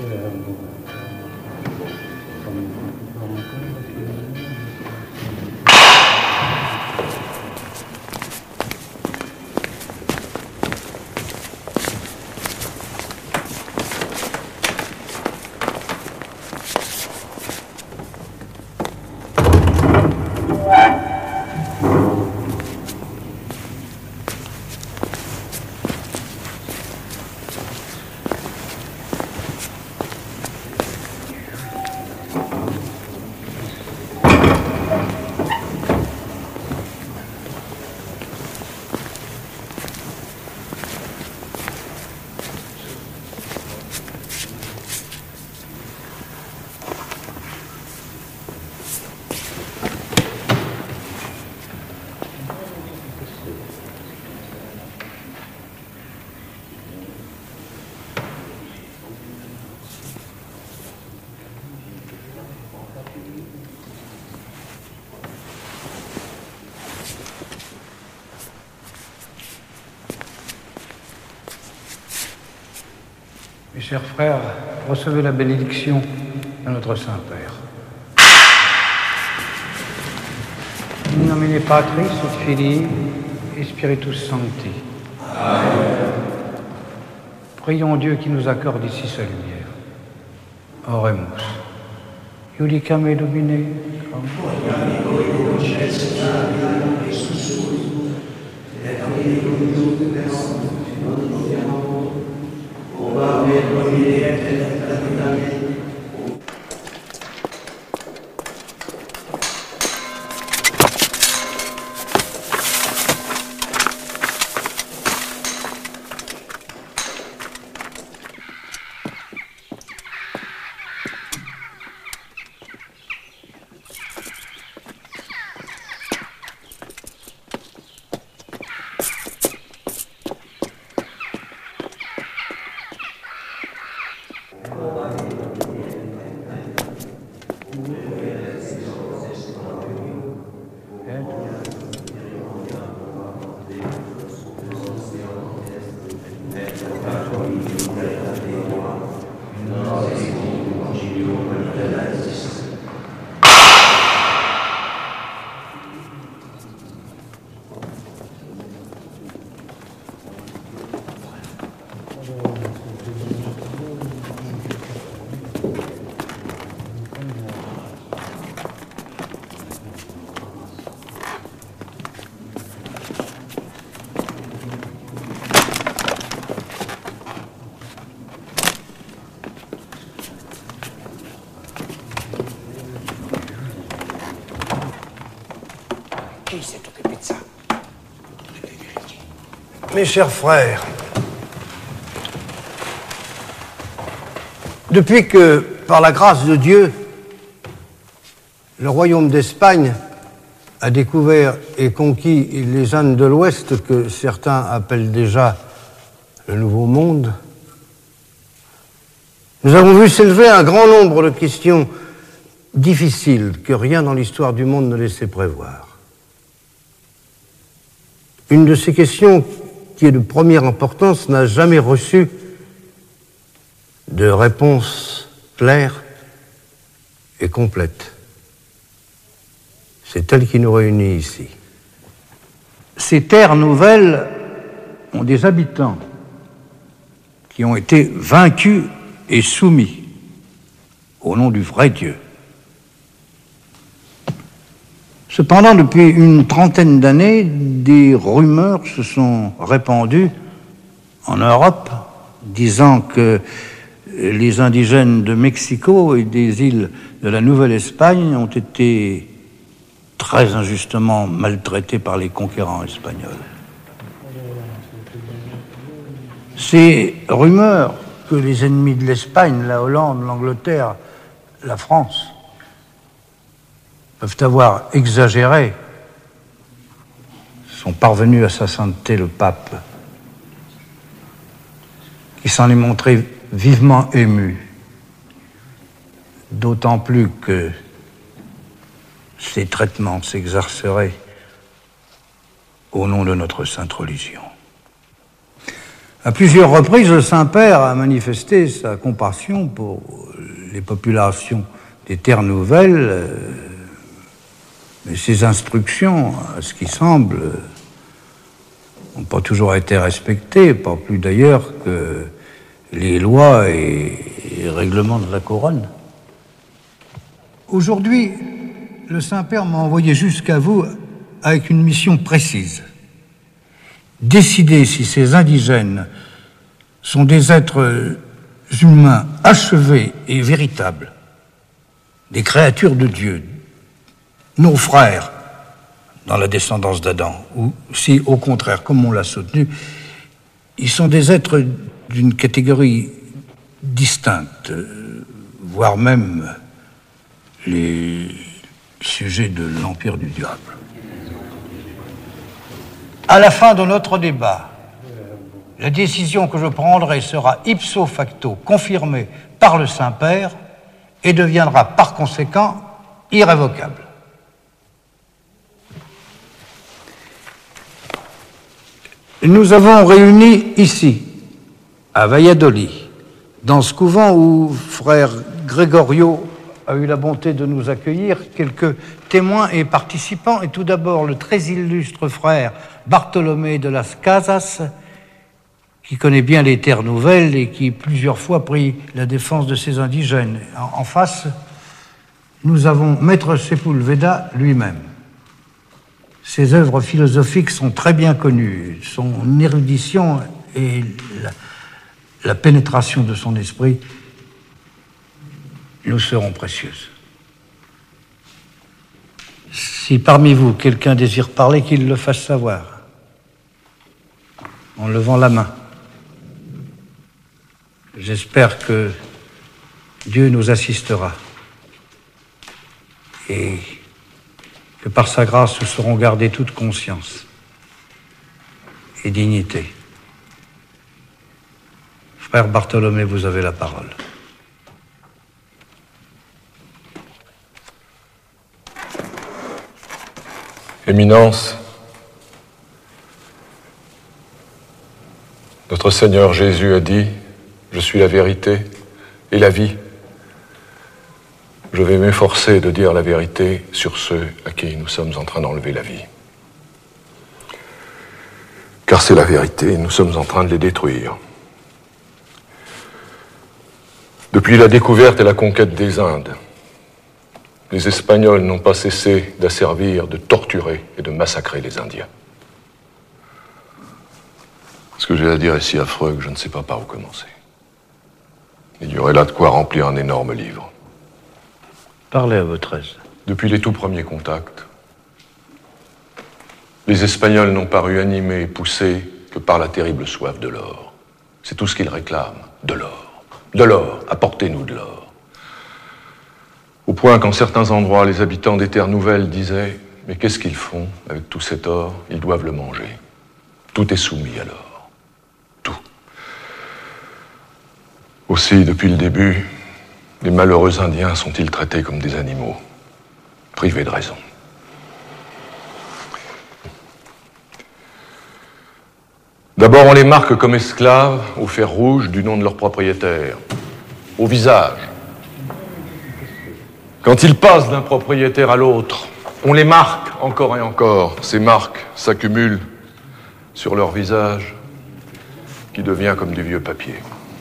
Mes chers frères, recevez la bénédiction de notre Saint-Père. In nomine Patris et Filii et Spiritus Sancti. Amen. Prions Dieu qui nous accorde ici sa lumière. Oremus. Iudicam et Domine. Mes chers frères, depuis que, par la grâce de Dieu, le royaume d'Espagne a découvert et conquis les Indes de l'Ouest, que certains appellent déjà le Nouveau Monde, nous avons vu s'élever un grand nombre de questions difficiles que rien dans l'histoire du monde ne laissait prévoir. Une de ces questions qui est de première importance n'a jamais reçu de réponse claire et complète. C'est elle qui nous réunit ici. Ces terres nouvelles ont des habitants qui ont été vaincus et soumis au nom du vrai Dieu. Cependant, depuis une trentaine d'années, des rumeurs se sont répandues en Europe, disant que les indigènes de Mexico et des îles de la Nouvelle-Espagne ont été très injustement maltraités par les conquérants espagnols. Ces rumeurs que les ennemis de l'Espagne, la Hollande, l'Angleterre, la France, peuvent avoir exagéré, sont parvenus à sa sainteté le pape, qui s'en est montré vivement ému, d'autant plus que ces traitements s'exerceraient au nom de notre sainte religion. À plusieurs reprises, le Saint-Père a manifesté sa compassion pour les populations des Terres Nouvelles, mais ses instructions, à ce qui semble, n'ont pas toujours été respectées, pas plus d'ailleurs que les lois et règlements de la couronne. Aujourd'hui, le Saint-Père m'a envoyé jusqu'à vous avec une mission précise. Décider si ces indigènes sont des êtres humains achevés et véritables, des créatures de Dieu, nos frères dans la descendance d'Adam, ou si, au contraire, comme on l'a soutenu, ils sont des êtres d'une catégorie distincte, voire même les sujets de l'empire du diable. À la fin de notre débat, la décision que je prendrai sera ipso facto confirmée par le Saint-Père et deviendra par conséquent irrévocable. Nous avons réuni ici, à Valladolid, dans ce couvent où frère Gregorio a eu la bonté de nous accueillir, quelques témoins et participants, et tout d'abord le très illustre frère Bartolomé de las Casas, qui connaît bien les Terres Nouvelles et qui plusieurs fois prit la défense de ces indigènes. En face, nous avons Maître Sepúlveda lui-même. Ses œuvres philosophiques sont très bien connues. Son érudition et la pénétration de son esprit nous seront précieuses. Si parmi vous, quelqu'un désire parler, qu'il le fasse savoir, en levant la main. J'espère que Dieu nous assistera et que par sa grâce nous saurons garder toute conscience et dignité. Frère Bartholomé, vous avez la parole. Éminence, notre Seigneur Jésus a dit: je suis la vérité et la vie. Je vais m'efforcer de dire la vérité sur ceux à qui nous sommes en train d'enlever la vie. Car c'est la vérité, nous sommes en train de les détruire. Depuis la découverte et la conquête des Indes, les Espagnols n'ont pas cessé d'asservir, de torturer et de massacrer les Indiens. Ce que j'ai à dire est si affreux que je ne sais pas par où commencer. Il y aurait là de quoi remplir un énorme livre. Parlez à votre aise. Depuis les tout premiers contacts, les Espagnols n'ont paru animés et poussés que par la terrible soif de l'or. C'est tout ce qu'ils réclament, de l'or. De l'or, apportez-nous de l'or. Au point qu'en certains endroits, les habitants des Terres Nouvelles disaient: mais qu'est-ce qu'ils font avec tout cet or? Ils doivent le manger. Tout est soumis à l'or. Tout. Aussi, depuis le début, les malheureux Indiens sont-ils traités comme des animaux, privés de raison. D'abord, on les marque comme esclaves au fer rouge du nom de leur propriétaire, au visage. Quand ils passent d'un propriétaire à l'autre, on les marque encore et encore. Ces marques s'accumulent sur leur visage, qui devient comme du vieux papier.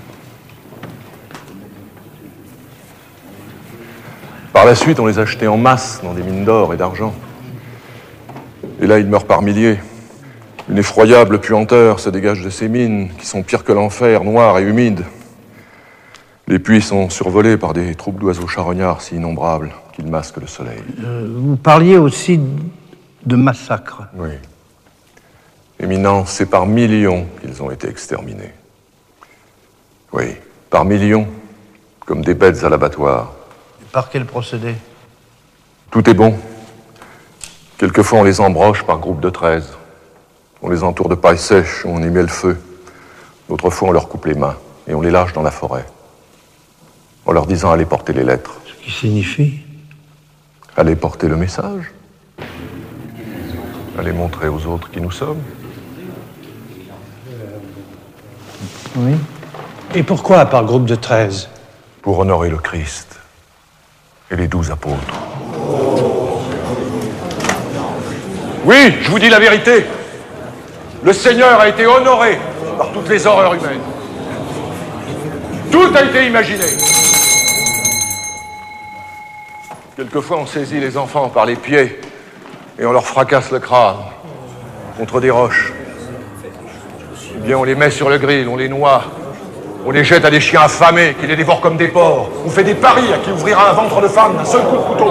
Par la suite, on les achetait en masse dans des mines d'or et d'argent. Et là, ils meurent par milliers. Une effroyable puanteur se dégage de ces mines, qui sont pires que l'enfer, noires et humides. Les puits sont survolés par des troupes d'oiseaux charognards si innombrables qu'ils masquent le soleil. Vous parliez aussi de massacres. Oui. Éminence, c'est par millions qu'ils ont été exterminés. Oui, par millions, comme des bêtes à l'abattoir. Par quel procédé? Tout est bon. Quelquefois, on les embroche par groupe de 13. On les entoure de paille sèche, on y met le feu. D'autres fois, on leur coupe les mains et on les lâche dans la forêt, en leur disant: allez porter les lettres. Ce qui signifie? Allez porter le message. Allez montrer aux autres qui nous sommes. Oui. Et pourquoi par groupe de 13? Pour honorer le Christ et les 12 apôtres. Oui, je vous dis la vérité. Le Seigneur a été honoré par toutes les horreurs humaines. Tout a été imaginé. Quelquefois, on saisit les enfants par les pieds et on leur fracasse le crâne contre des roches. Eh bien, on les met sur le grill, on les noie, on les jette à des chiens affamés qui les dévorent comme des porcs. On fait des paris à qui ouvrira un ventre de femme d'un seul coup de couteau.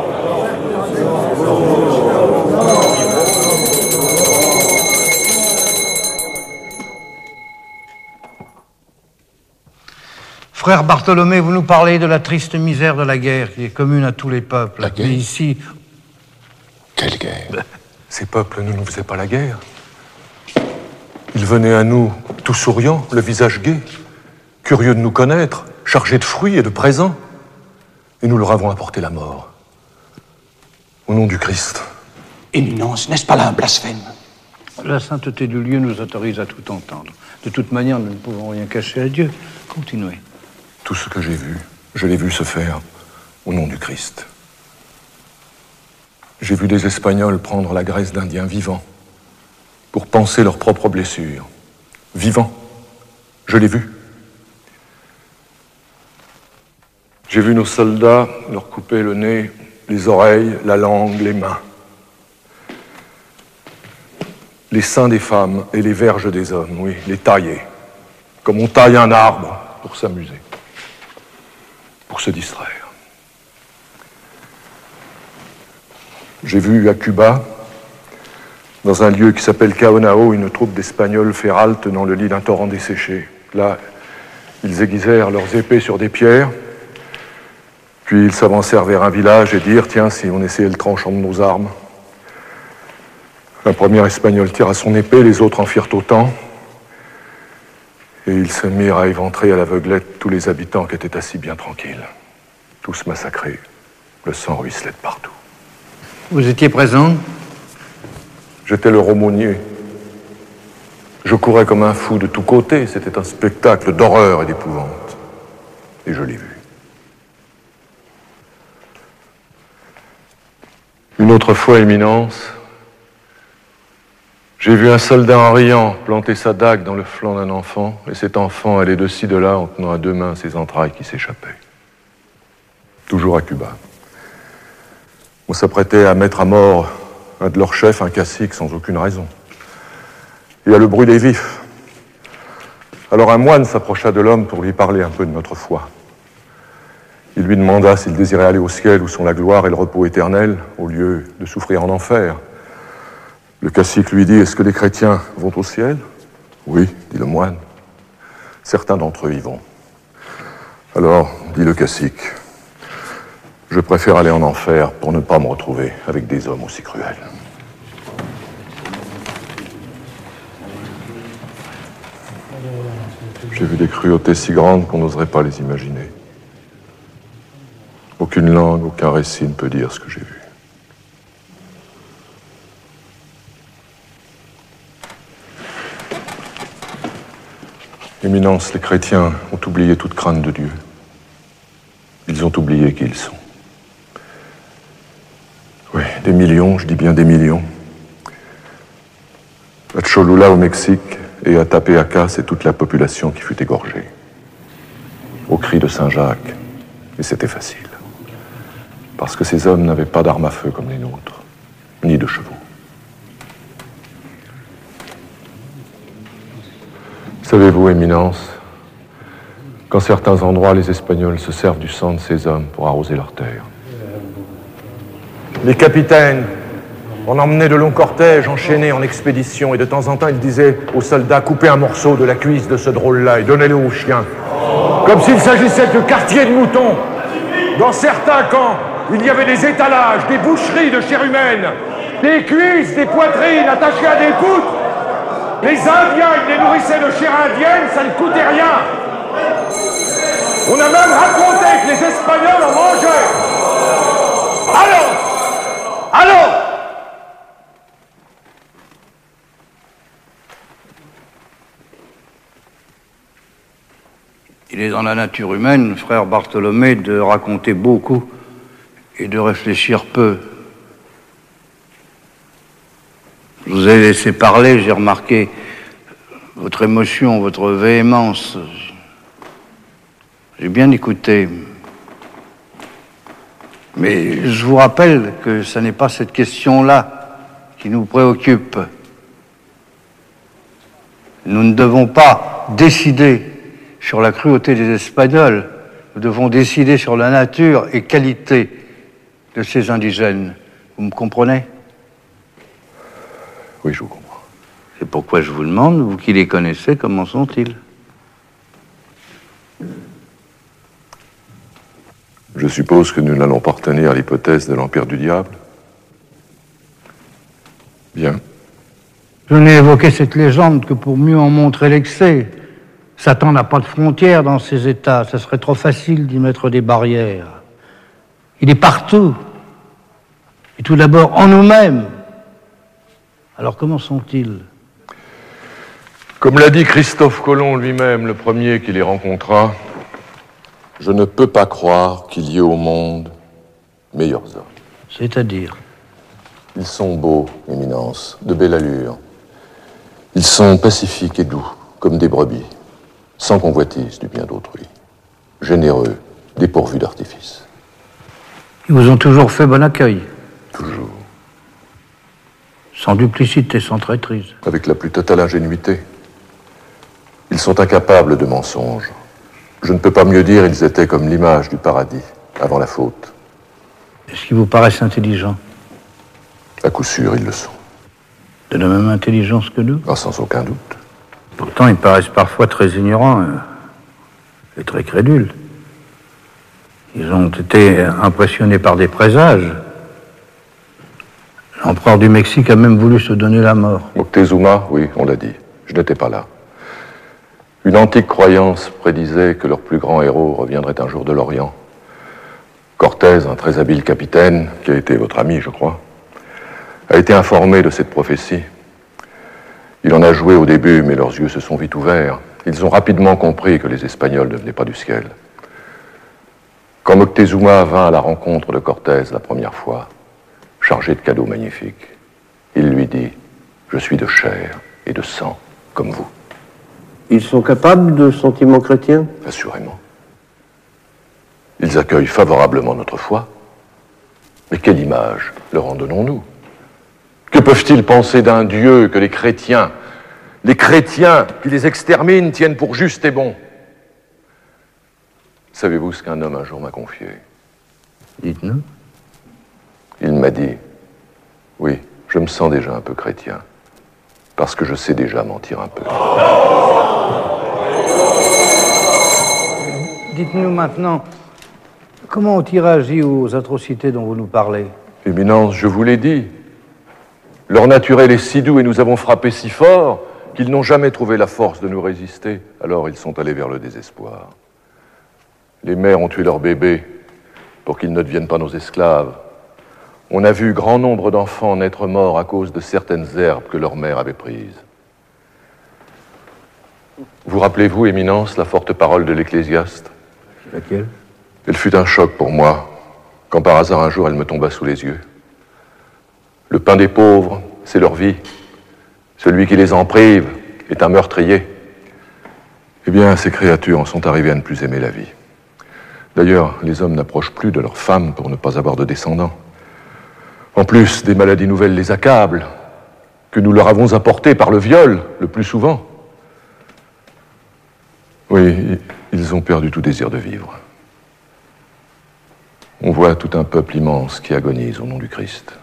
Frère Bartholomé, vous nous parlez de la triste misère de la guerre qui est commune à tous les peuples. La guerre? Mais ici... Quelle guerre? Ces peuples ne nous faisaient pas la guerre. Ils venaient à nous tout souriants, le visage gai, curieux de nous connaître, chargés de fruits et de présents. Et nous leur avons apporté la mort. Au nom du Christ. Éminence, n'est-ce pas là un blasphème? La sainteté du lieu nous autorise à tout entendre. De toute manière, nous ne pouvons rien cacher à Dieu. Continuez. Tout ce que j'ai vu, je l'ai vu se faire au nom du Christ. J'ai vu des Espagnols prendre la graisse d'Indiens vivants pour panser leurs propres blessures. Vivants. Je l'ai vu. J'ai vu nos soldats leur couper le nez, les oreilles, la langue, les mains. Les seins des femmes et les verges des hommes, oui, les tailler, comme on taille un arbre pour s'amuser, pour se distraire. J'ai vu à Cuba, dans un lieu qui s'appelle Caonao, une troupe d'Espagnols faire halte dans le lit d'un torrent desséché. Là, ils aiguisèrent leurs épées sur des pierres, puis ils s'avancèrent vers un village et dirent « Tiens, si on essayait le tranchant de nos armes ?» Un premier Espagnol tira son épée, les autres en firent autant, et ils se mirent à éventrer à l'aveuglette tous les habitants qui étaient assis bien tranquilles. Tous massacrés, le sang ruisselait de partout. Vous étiez présent? J'étais le aumônier. Je courais comme un fou de tous côtés, c'était un spectacle d'horreur et d'épouvante. Et je l'ai vu. Une autre fois, Éminence, j'ai vu un soldat en riant planter sa dague dans le flanc d'un enfant, et cet enfant allait de ci de là en tenant à deux mains ses entrailles qui s'échappaient. Toujours à Cuba. On s'apprêtait à mettre à mort un de leurs chefs, un cacique, sans aucune raison. Et à le brûler vif. Alors un moine s'approcha de l'homme pour lui parler un peu de notre foi. Il lui demanda s'il désirait aller au ciel où sont la gloire et le repos éternel, au lieu de souffrir en enfer. Le cacique lui dit « Est-ce que les chrétiens vont au ciel ?»« Oui, dit le moine. Certains d'entre eux y vont. » Alors, dit le cacique, « Je préfère aller en enfer pour ne pas me retrouver avec des hommes aussi cruels. » J'ai vu des cruautés si grandes qu'on n'oserait pas les imaginer. Aucune langue, aucun récit ne peut dire ce que j'ai vu. Éminence, les chrétiens ont oublié toute crainte de Dieu. Ils ont oublié qui ils sont. Oui, des millions, je dis bien des millions. À Cholula, au Mexique, et à Tepeaca, c'est toute la population qui fut égorgée. Au cri de Saint-Jacques. Et c'était facile. Parce que ces hommes n'avaient pas d'armes à feu comme les nôtres, ni de chevaux. Savez-vous, Éminence, qu'en certains endroits, les Espagnols se servent du sang de ces hommes pour arroser leurs terres. Les capitaines, on emmenait de longs cortèges enchaînés en expédition, et de temps en temps, ils disaient aux soldats, coupez un morceau de la cuisse de ce drôle-là et donnez-le aux chiens. Comme s'il s'agissait de quartiers de moutons. Dans certains camps, il y avait des étalages, des boucheries de chair humaine, des cuisses, des poitrines attachées à des poutres. Les Indiens, ils les nourrissaient de chair indienne, ça ne coûtait rien. On a même raconté que les Espagnols en mangeaient. Allons! Il est dans la nature humaine, frère Bartholomé, de raconter beaucoup et de réfléchir peu. Je vous ai laissé parler, j'ai remarqué votre émotion, votre véhémence. J'ai bien écouté. Mais je vous rappelle que ce n'est pas cette question-là qui nous préoccupe. Nous ne devons pas décider sur la cruauté des Espagnols. Nous devons décider sur la nature et qualité de ces indigènes. Vous me comprenez? Oui, je vous comprends. C'est pourquoi je vous demande, vous qui les connaissez, comment sont-ils? Je suppose que nous n'allons pas retenir l'hypothèse de l'Empire du Diable. Bien. Je n'ai évoqué cette légende que pour mieux en montrer l'excès. Satan n'a pas de frontières dans ces États. Ce serait trop facile d'y mettre des barrières. Il est partout. Et tout d'abord en nous-mêmes. Alors comment sont-ils? Comme l'a dit Christophe Colomb lui-même, le premier qui les rencontra, je ne peux pas croire qu'il y ait au monde meilleurs hommes. C'est-à-dire? Ils sont beaux, Éminence, de belle allure. Ils sont pacifiques et doux, comme des brebis, sans convoitise du bien d'autrui, généreux, dépourvus d'artifice. Ils vous ont toujours fait bon accueil? Toujours. Sans duplicité, sans traîtrise. Avec la plus totale ingénuité. Ils sont incapables de mensonges. Je ne peux pas mieux dire, ils étaient comme l'image du paradis, avant la faute. Est-ce qu'ils vous paraissent intelligents? À coup sûr, ils le sont. De la même intelligence que nous? Ah, sans aucun doute. Pourtant, ils paraissent parfois très ignorants et très crédules. Ils ont été impressionnés par des présages. L'empereur du Mexique a même voulu se donner la mort. Moctezuma, oui, on l'a dit. Je n'étais pas là. Une antique croyance prédisait que leur plus grand héros reviendrait un jour de l'Orient. Cortés, un très habile capitaine, qui a été votre ami, je crois, a été informé de cette prophétie. Il en a joué au début, mais leurs yeux se sont vite ouverts. Ils ont rapidement compris que les Espagnols ne venaient pas du ciel. Quand Moctezuma vint à la rencontre de Cortés la première fois, chargé de cadeaux magnifiques, il lui dit « Je suis de chair et de sang, comme vous. » Ils sont capables de sentiments chrétiens? Assurément. Ils accueillent favorablement notre foi. Mais quelle image leur en donnons-nous? Que peuvent-ils penser d'un Dieu que les chrétiens qui les exterminent, tiennent pour juste et bon? Savez-vous ce qu'un homme un jour m'a confié? Dites-nous. Il m'a dit, oui, je me sens déjà un peu chrétien, parce que je sais déjà mentir un peu. Dites-nous maintenant, comment ont-ils réagi aux atrocités dont vous nous parlez? Éminence, je vous l'ai dit. Leur naturel est si doux et nous avons frappé si fort qu'ils n'ont jamais trouvé la force de nous résister. Alors ils sont allés vers le désespoir. Les mères ont tué leurs bébés pour qu'ils ne deviennent pas nos esclaves. On a vu grand nombre d'enfants naître morts à cause de certaines herbes que leur mère avait prises. Vous rappelez-vous, Éminence, la forte parole de l'Ecclésiaste? Laquelle? Elle fut un choc pour moi, quand par hasard un jour elle me tomba sous les yeux. Le pain des pauvres, c'est leur vie. Celui qui les en prive est un meurtrier. Eh bien, ces créatures en sont arrivées à ne plus aimer la vie. D'ailleurs, les hommes n'approchent plus de leurs femmes pour ne pas avoir de descendants. En plus, des maladies nouvelles les accablent, que nous leur avons apportées par le viol, le plus souvent. Oui, ils ont perdu tout désir de vivre. On voit tout un peuple immense qui agonise au nom du Christ.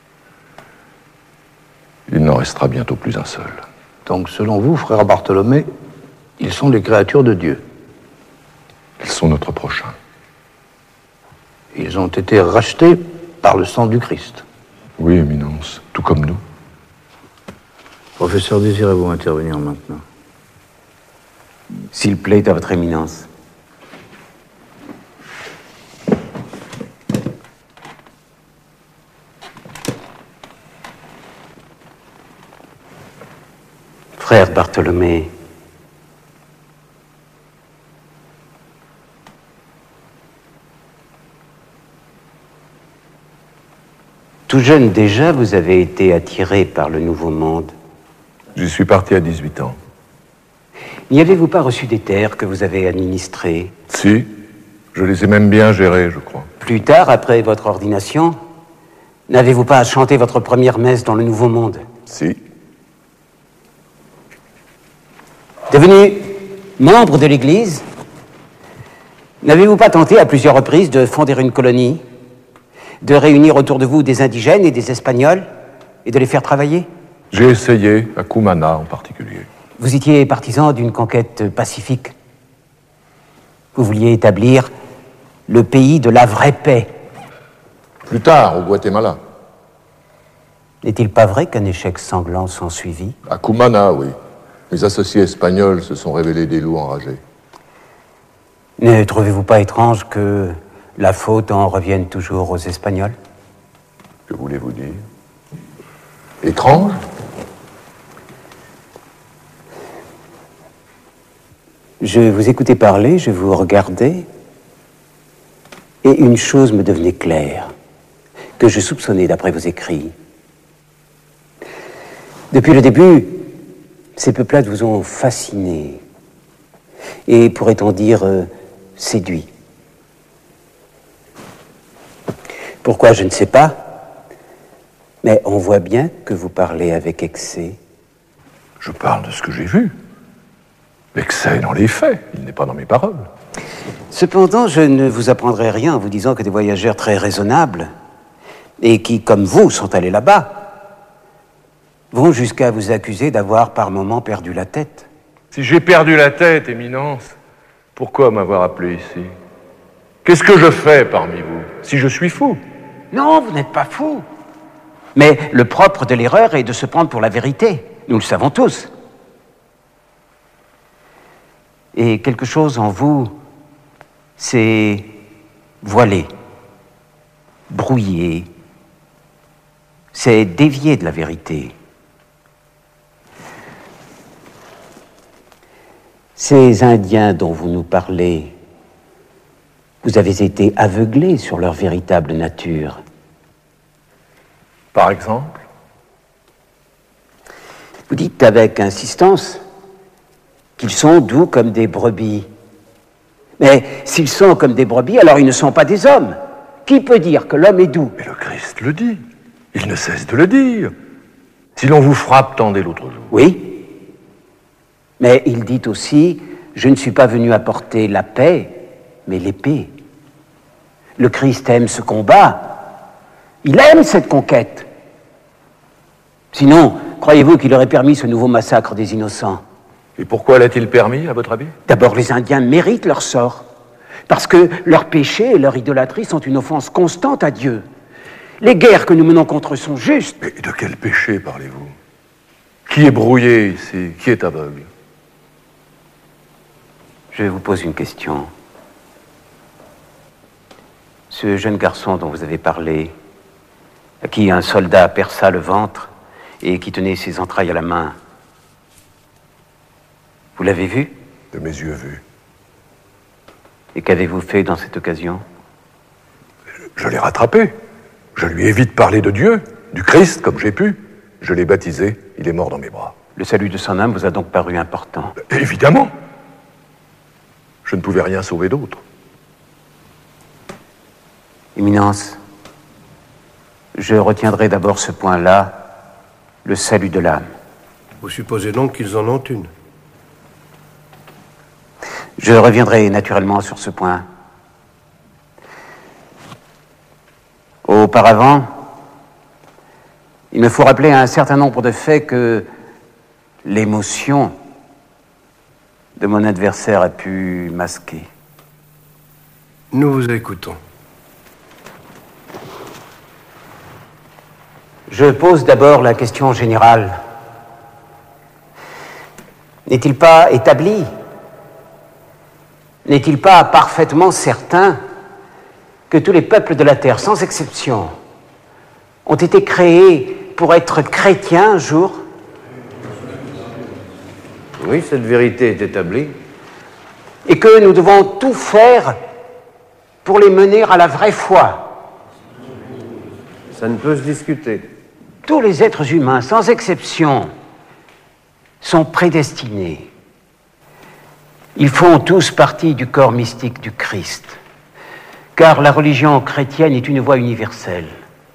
Il n'en restera bientôt plus un seul. Donc, selon vous, frère Bartholomé, ils sont les créatures de Dieu. Ils sont notre prochain. Ils ont été rachetés par le sang du Christ. Oui, Éminence, tout comme nous. Professeur, désirez-vous intervenir maintenant? S'il plaît à votre éminence. Frère Bartholomé, Tout jeune déjà, vous avez été attiré par le Nouveau Monde. J'y suis parti à 18 ans. N'y avez-vous pas reçu des terres que vous avez administrées? Si, je les ai même bien gérées, je crois. Plus tard, après votre ordination, n'avez-vous pas chanté votre première messe dans le Nouveau Monde? Si. Devenu membre de l'Église, n'avez-vous pas tenté à plusieurs reprises de fonder une colonie, de réunir autour de vous des indigènes et des Espagnols, et de les faire travailler? J'ai essayé, à Cumaná en particulier. Vous étiez partisan d'une conquête pacifique. Vous vouliez établir le pays de la vraie paix. Plus tard, au Guatemala. N'est-il pas vrai qu'un échec sanglant s'ensuivit? À Cumaná, oui. Mes associés espagnols se sont révélés des loups enragés. Ne trouvez-vous pas étrange que la faute en revienne toujours aux Espagnols? Que voulez-vous dire? Étrange? Je vous écoutais parler, je vous regardais, et une chose me devenait claire, que je soupçonnais d'après vos écrits. Depuis le début, ces peuplades vous ont fasciné, et pourrait-on dire séduit. Pourquoi, je ne sais pas, mais on voit bien que vous parlez avec excès. Je parle de ce que j'ai vu. L'excès dans les faits, il n'est pas dans mes paroles. Cependant, je ne vous apprendrai rien en vous disant que des voyageurs très raisonnables, et qui, comme vous, sont allés là-bas, vont jusqu'à vous accuser d'avoir par moments perdu la tête. Si j'ai perdu la tête, Éminence, pourquoi m'avoir appelé ici? Qu'est-ce que je fais parmi vous, si je suis fou? Non, vous n'êtes pas fou. Mais le propre de l'erreur est de se prendre pour la vérité. Nous le savons tous. Et quelque chose en vous, c'est voilé, brouillé, c'est dévié de la vérité. Ces Indiens dont vous nous parlez, vous avez été aveuglés sur leur véritable nature. Par exemple? Vous dites avec insistance qu'ils sont doux comme des brebis. Mais s'ils sont comme des brebis, alors ils ne sont pas des hommes. Qui peut dire que l'homme est doux? Mais le Christ le dit. Il ne cesse de le dire. Si l'on vous frappe, tendez l'autre joue. Oui. Mais il dit aussi, je ne suis pas venu apporter la paix, mais l'épée. Le Christ aime ce combat. Il aime cette conquête. Sinon, croyez-vous qu'il aurait permis ce nouveau massacre des innocents? Et pourquoi l'a-t-il permis, à votre avis? D'abord, les Indiens méritent leur sort, parce que leurs péchés et leur idolâtrie sont une offense constante à Dieu. Les guerres que nous menons contre eux sont justes. Mais de quel péché parlez-vous? Qui est brouillé ici? Qui est aveugle? Je vous pose une question. Ce jeune garçon dont vous avez parlé, à qui un soldat perça le ventre et qui tenait ses entrailles à la main, vous l'avez vu? De mes yeux vus. Et qu'avez-vous fait dans cette occasion? Je l'ai rattrapé. Je lui ai vite parlé de Dieu, du Christ, comme j'ai pu. Je l'ai baptisé, il est mort dans mes bras. Le salut de son âme vous a donc paru important? Évidemment. Je ne pouvais rien sauver d'autre. Éminence, je retiendrai d'abord ce point-là, le salut de l'âme. Vous supposez donc qu'ils en ont une? Je reviendrai naturellement sur ce point. Auparavant, il me faut rappeler un certain nombre de faits que l'émotion de mon adversaire a pu masquer. Nous vous écoutons. Je pose d'abord la question générale. N'est-il pas établi, n'est-il pas parfaitement certain que tous les peuples de la Terre, sans exception, ont été créés pour être chrétiens un jour? Oui, cette vérité est établie. Et que nous devons tout faire pour les mener à la vraie foi? Ça ne peut se discuter. Tous les êtres humains, sans exception, sont prédestinés. Ils font tous partie du corps mystique du Christ, car la religion chrétienne est une voie universelle.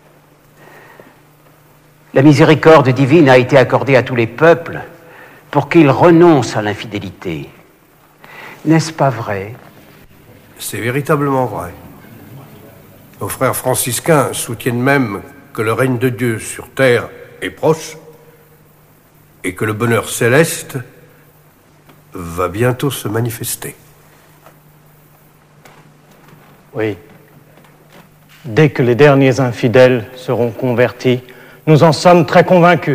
La miséricorde divine a été accordée à tous les peuples pour qu'ils renoncent à l'infidélité. N'est-ce pas vrai? C'est véritablement vrai. Nos frères franciscains soutiennent même que le règne de Dieu sur terre est proche et que le bonheur céleste va bientôt se manifester. Oui. Dès que les derniers infidèles seront convertis, nous en sommes très convaincus.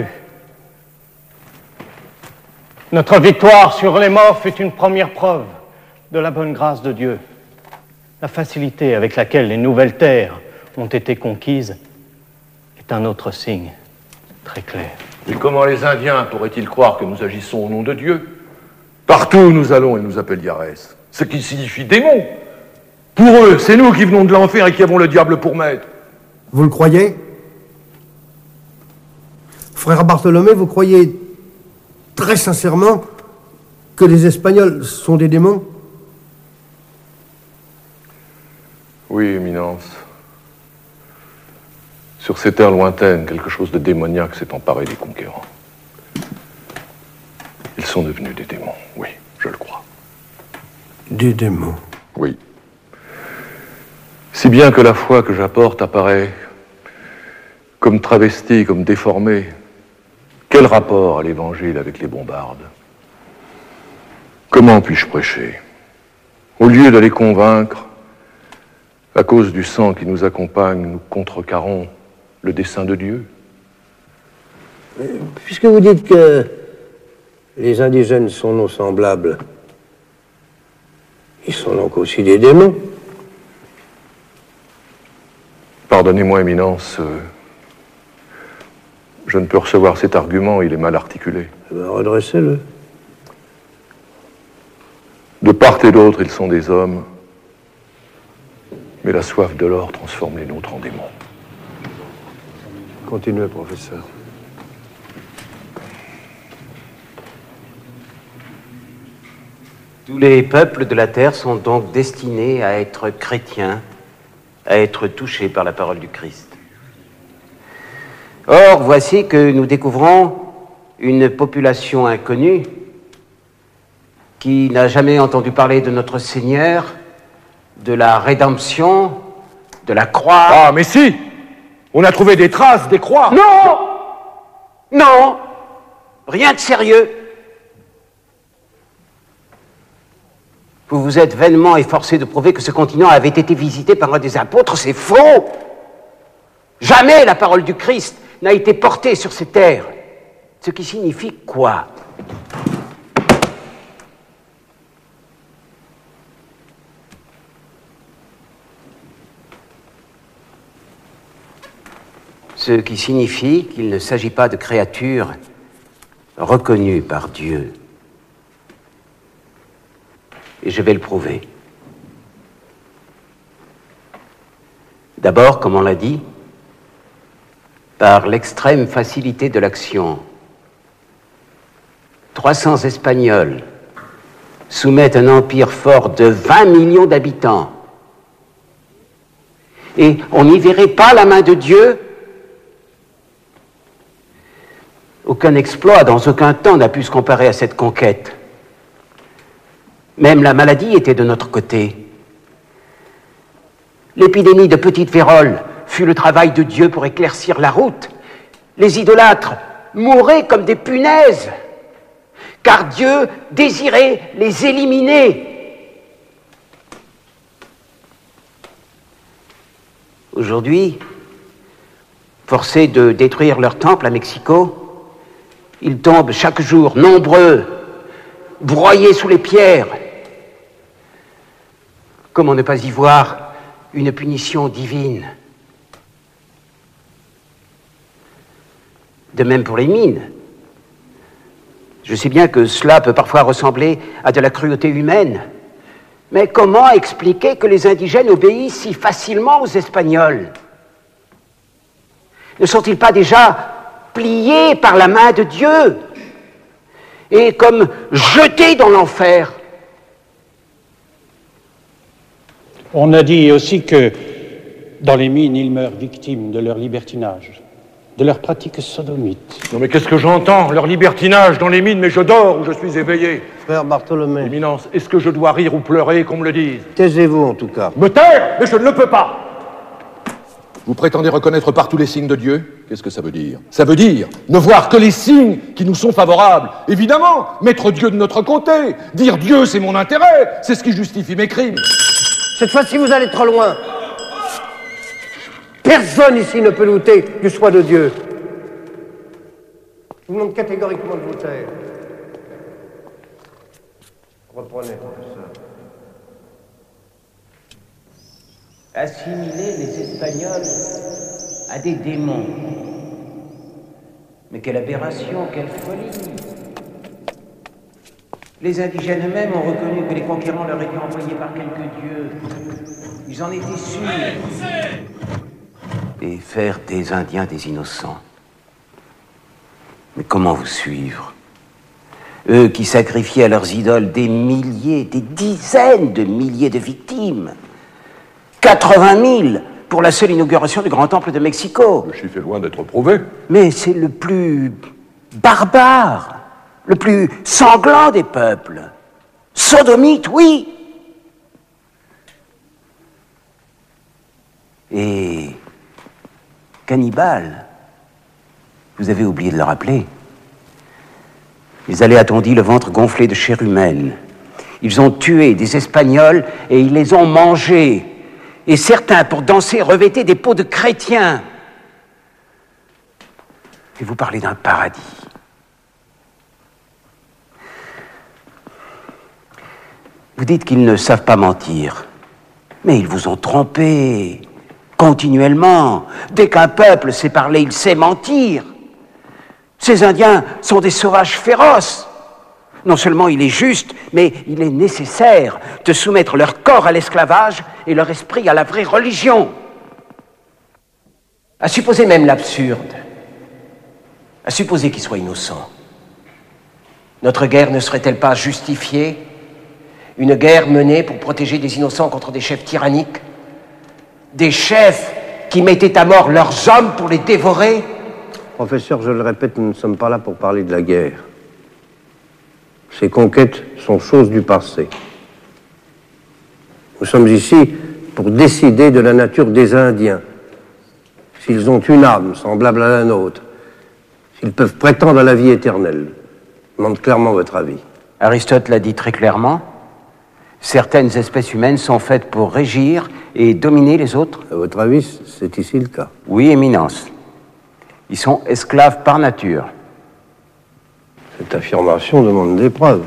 Notre victoire sur les morts fut une première preuve de la bonne grâce de Dieu. La facilité avec laquelle les nouvelles terres ont été conquises est un autre signe très clair. Et comment les Indiens pourraient-ils croire que nous agissons au nom de Dieu? Partout où nous allons, ils nous appellent Yarès, ce qui signifie démon. Pour eux, c'est nous qui venons de l'enfer et qui avons le diable pour maître. Vous le croyez? Frère Bartholomé, vous croyez très sincèrement que les Espagnols sont des démons? Oui, Éminence. Sur ces terres lointaines, quelque chose de démoniaque s'est emparé des conquérants. Ils sont devenus des démons, oui, je le crois. Des démons? Oui. Si bien que la foi que j'apporte apparaît comme travestie, comme déformée. Quel rapport à l'Évangile avec les bombardes? Comment puis-je prêcher? Au lieu de les convaincre, à cause du sang qui nous accompagne, nous contrecarrons le dessein de Dieu. Puisque vous dites que les indigènes sont nos semblables, ils sont donc aussi des démons? Pardonnez-moi, Éminence, je ne peux recevoir cet argument, il est mal articulé. Redressez-le. De part et d'autre, ils sont des hommes, mais la soif de l'or transforme les nôtres en démons. Continuez, professeur. Tous les peuples de la terre sont donc destinés à être chrétiens, à être touchés par la parole du Christ. Or, voici que nous découvrons une population inconnue qui n'a jamais entendu parler de notre Seigneur, de la rédemption, de la croix. Ah, mais si! On a trouvé des traces, des croix! Non! Non! Rien de sérieux. Vous vous êtes vainement efforcé de prouver que ce continent avait été visité par un des apôtres. C'est faux! Jamais la parole du Christ n'a été portée sur ces terres. Ce qui signifie quoi? Ce qui signifie qu'il ne s'agit pas de créatures reconnues par Dieu. Et je vais le prouver. D'abord, comme on l'a dit, par l'extrême facilité de l'action. 300 Espagnols soumettent un empire fort de 20 millions d'habitants. Et on n'y verrait pas la main de Dieu. Aucun exploit, dans aucun temps, n'a pu se comparer à cette conquête. Même la maladie était de notre côté. L'épidémie de petite vérole fut le travail de Dieu pour éclaircir la route. Les idolâtres mouraient comme des punaises, car Dieu désirait les éliminer. Aujourd'hui, forcés de détruire leur temple à Mexico, ils tombent chaque jour, nombreux, broyés sous les pierres. Comment ne pas y voir une punition divine? De même pour les mines. Je sais bien que cela peut parfois ressembler à de la cruauté humaine, mais comment expliquer que les indigènes obéissent si facilement aux Espagnols? Ne sont-ils pas déjà pliés par la main de Dieu et comme jetés dans l'enfer? On a dit aussi que dans les mines, ils meurent victimes de leur libertinage, de leurs pratiques sodomites. Non mais qu'est-ce que j'entends? Leur libertinage dans les mines, mais je dors ou je suis éveillé. Frère Bartholomé. Éminence, est-ce que je dois rire ou pleurer, qu'on me le dise? Taisez-vous en tout cas. Me taire? Mais je ne le peux pas. Vous prétendez reconnaître partout les signes de Dieu? Qu'est-ce que ça veut dire? Ça veut dire ne voir que les signes qui nous sont favorables. Évidemment, mettre Dieu de notre côté. Dire Dieu, c'est mon intérêt. C'est ce qui justifie mes crimes. Cette fois-ci, vous allez trop loin. Personne ici ne peut douter du choix de Dieu. Je vous demande catégoriquement de vous taire. Reprenez, professeur. Assimiler les Espagnols à des démons. Mais quelle aberration, quelle folie! Les indigènes eux-mêmes ont reconnu que les conquérants leur étaient envoyés par quelques dieux. Ils en étaient sûrs. Et faire des Indiens des innocents. Mais comment vous suivre? Eux qui sacrifiaient à leurs idoles des milliers, des dizaines de milliers de victimes. 80 000 pour la seule inauguration du Grand Temple de Mexico. Le chiffre est loin d'être prouvé. Mais c'est le plus barbare, le plus sanglant des peuples. Sodomite, oui. Et cannibales, vous avez oublié de le rappeler. Ils allaient, a-t-on dit, le ventre gonflé de chair humaine. Ils ont tué des Espagnols et ils les ont mangés. Et certains, pour danser, revêtaient des peaux de chrétiens. Et vous parlez d'un paradis. Vous dites qu'ils ne savent pas mentir. Mais ils vous ont trompé continuellement. Dès qu'un peuple sait parler, il sait mentir. Ces Indiens sont des sauvages féroces. Non seulement il est juste, mais il est nécessaire de soumettre leur corps à l'esclavage et leur esprit à la vraie religion. À supposer même l'absurde, à supposer qu'ils soient innocents, notre guerre ne serait-elle pas justifiée? Une guerre menée pour protéger des innocents contre des chefs tyranniques? Des chefs qui mettaient à mort leurs hommes pour les dévorer? Professeur, je le répète, nous ne sommes pas là pour parler de la guerre. Ces conquêtes sont choses du passé. Nous sommes ici pour décider de la nature des Indiens. S'ils ont une âme semblable à la nôtre, s'ils peuvent prétendre à la vie éternelle. Je demande clairement votre avis. Aristote l'a dit très clairement. Certaines espèces humaines sont faites pour régir et dominer les autres. À votre avis, c'est ici le cas? Oui, Éminence. Ils sont esclaves par nature. Cette affirmation demande des preuves.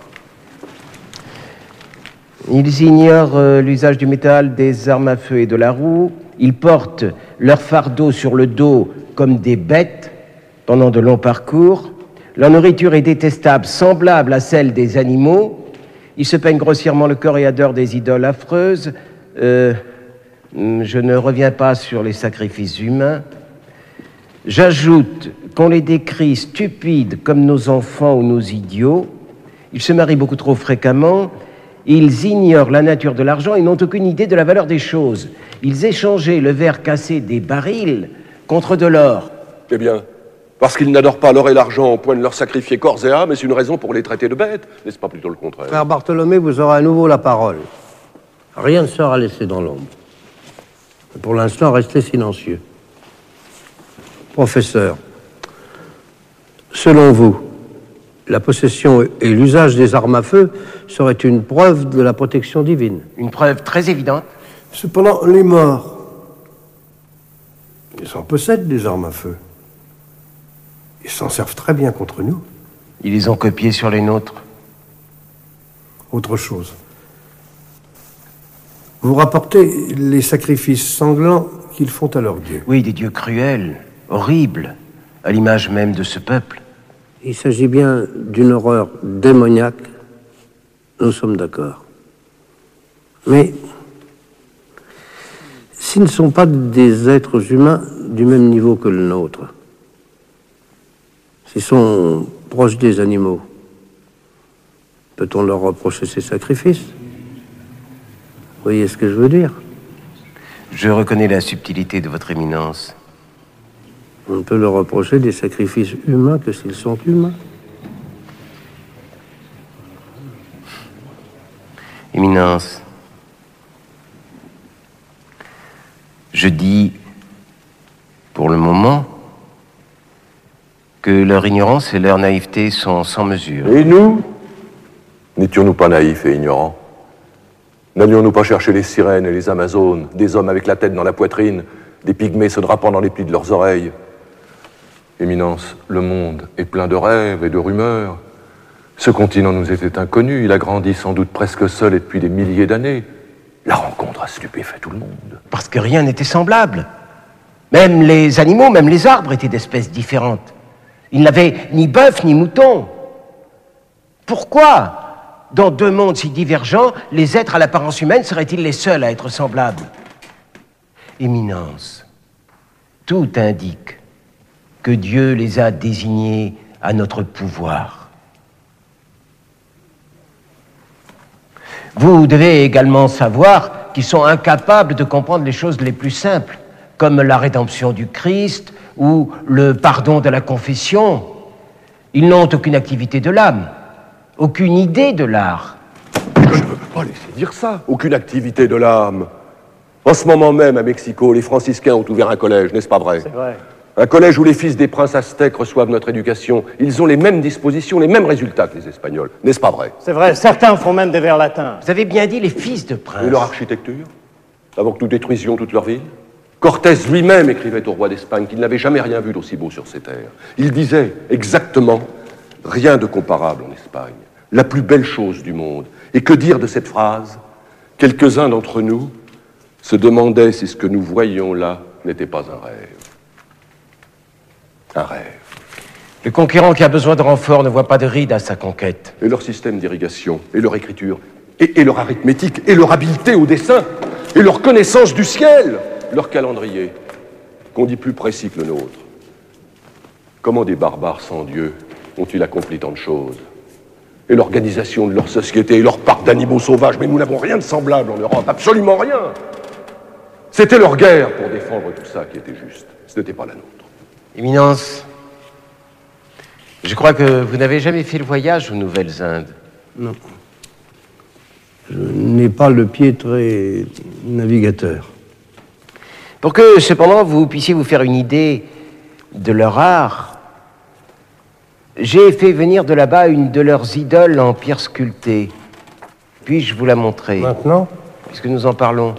Ils ignorent l'usage du métal, des armes à feu et de la roue. Ils portent leur fardeau sur le dos comme des bêtes pendant de longs parcours. Leur nourriture est détestable, semblable à celle des animaux. Ils se peignent grossièrement le corps et adorent des idoles affreuses. Je ne reviens pas sur les sacrifices humains. J'ajoute qu'on les décrit stupides comme nos enfants ou nos idiots. Ils se marient beaucoup trop fréquemment. Ils ignorent la nature de l'argent et n'ont aucune idée de la valeur des choses. Ils échangeaient le verre cassé des barils contre de l'or. Eh bien, parce qu'ils n'adorent pas l'or et l'argent au point de leur sacrifier corps et âme, est-ce une raison pour les traiter de bêtes? N'est-ce pas plutôt le contraire? Frère Bartholomé, vous aurez à nouveau la parole. Rien ne sera laissé dans l'ombre. Pour l'instant, restez silencieux. Professeur, selon vous, la possession et l'usage des armes à feu seraient une preuve de la protection divine? Une preuve très évidente. Cependant, les morts, ils en possèdent des armes à feu. Ils s'en servent très bien contre nous. Ils les ont copiés sur les nôtres. Autre chose. Vous rapportez les sacrifices sanglants qu'ils font à leurs dieux. Oui, des dieux cruels, horribles, à l'image même de ce peuple. Il s'agit bien d'une horreur démoniaque, nous sommes d'accord. Mais s'ils ne sont pas des êtres humains, du même niveau que le nôtre. S'ils sont proches des animaux, peut-on leur reprocher ces sacrifices? Vous voyez ce que je veux dire? Je reconnais la subtilité de votre éminence. On ne peut leur reprocher des sacrifices humains que s'ils sont humains. Éminence, je dis, pour le moment, que leur ignorance et leur naïveté sont sans mesure. Et nous? N'étions-nous pas naïfs et ignorants? N'allions-nous pas chercher les sirènes et les amazones, des hommes avec la tête dans la poitrine, des pygmées se drapant dans les plis de leurs oreilles? Éminence, le monde est plein de rêves et de rumeurs. Ce continent nous était inconnu, il a grandi sans doute presque seul et depuis des milliers d'années. La rencontre a stupéfait tout le monde. Parce que rien n'était semblable. Même les animaux, même les arbres étaient d'espèces différentes. Ils n'avaient ni bœuf ni mouton. Pourquoi, dans deux mondes si divergents, les êtres à l'apparence humaine seraient-ils les seuls à être semblables? Éminence, tout indique que Dieu les a désignés à notre pouvoir. Vous devez également savoir qu'ils sont incapables de comprendre les choses les plus simples, comme la rédemption du Christ ou le pardon de la confession. Ils n'ont aucune activité de l'âme, aucune idée de l'art. Je ne peux pas laisser dire ça. Aucune activité de l'âme. En ce moment même, à Mexico, les franciscains ont ouvert un collège, n'est-ce pas vrai? C'est vrai. Un collège où les fils des princes aztèques reçoivent notre éducation. Ils ont les mêmes dispositions, les mêmes résultats que les Espagnols, n'est-ce pas vrai? C'est vrai, certains font même des vers latins. Vous avez bien dit les fils de princes. Et leur architecture? Avant que nous détruisions toute leur ville? Cortés lui-même écrivait au roi d'Espagne qu'il n'avait jamais rien vu d'aussi beau sur ces terres. Il disait exactement « Rien de comparable en Espagne, la plus belle chose du monde ». Et que dire de cette phrase? Quelques-uns d'entre nous se demandaient si ce que nous voyions là n'était pas un rêve. Un rêve. Le conquérant qui a besoin de renfort ne voit pas de rides à sa conquête. Et leur système d'irrigation, et leur écriture, et leur arithmétique, et leur habileté au dessin, et leur connaissance du ciel, leur calendrier, qu'on dit plus précis que le nôtre. Comment des barbares sans Dieu ont-ils accompli tant de choses? Et l'organisation de leur société, et leur parc d'animaux sauvages, mais nous n'avons rien de semblable en Europe, absolument rien. C'était leur guerre pour défendre tout ça qui était juste. Ce n'était pas la nôtre. Éminence, je crois que vous n'avez jamais fait le voyage aux Nouvelles-Indes. Non. Je n'ai pas le pied très navigateur. Pour que, cependant, vous puissiez vous faire une idée de leur art, j'ai fait venir de là-bas une de leurs idoles en pierre sculptée. Puis-je vous la montrer? Maintenant? Puisque nous en parlons.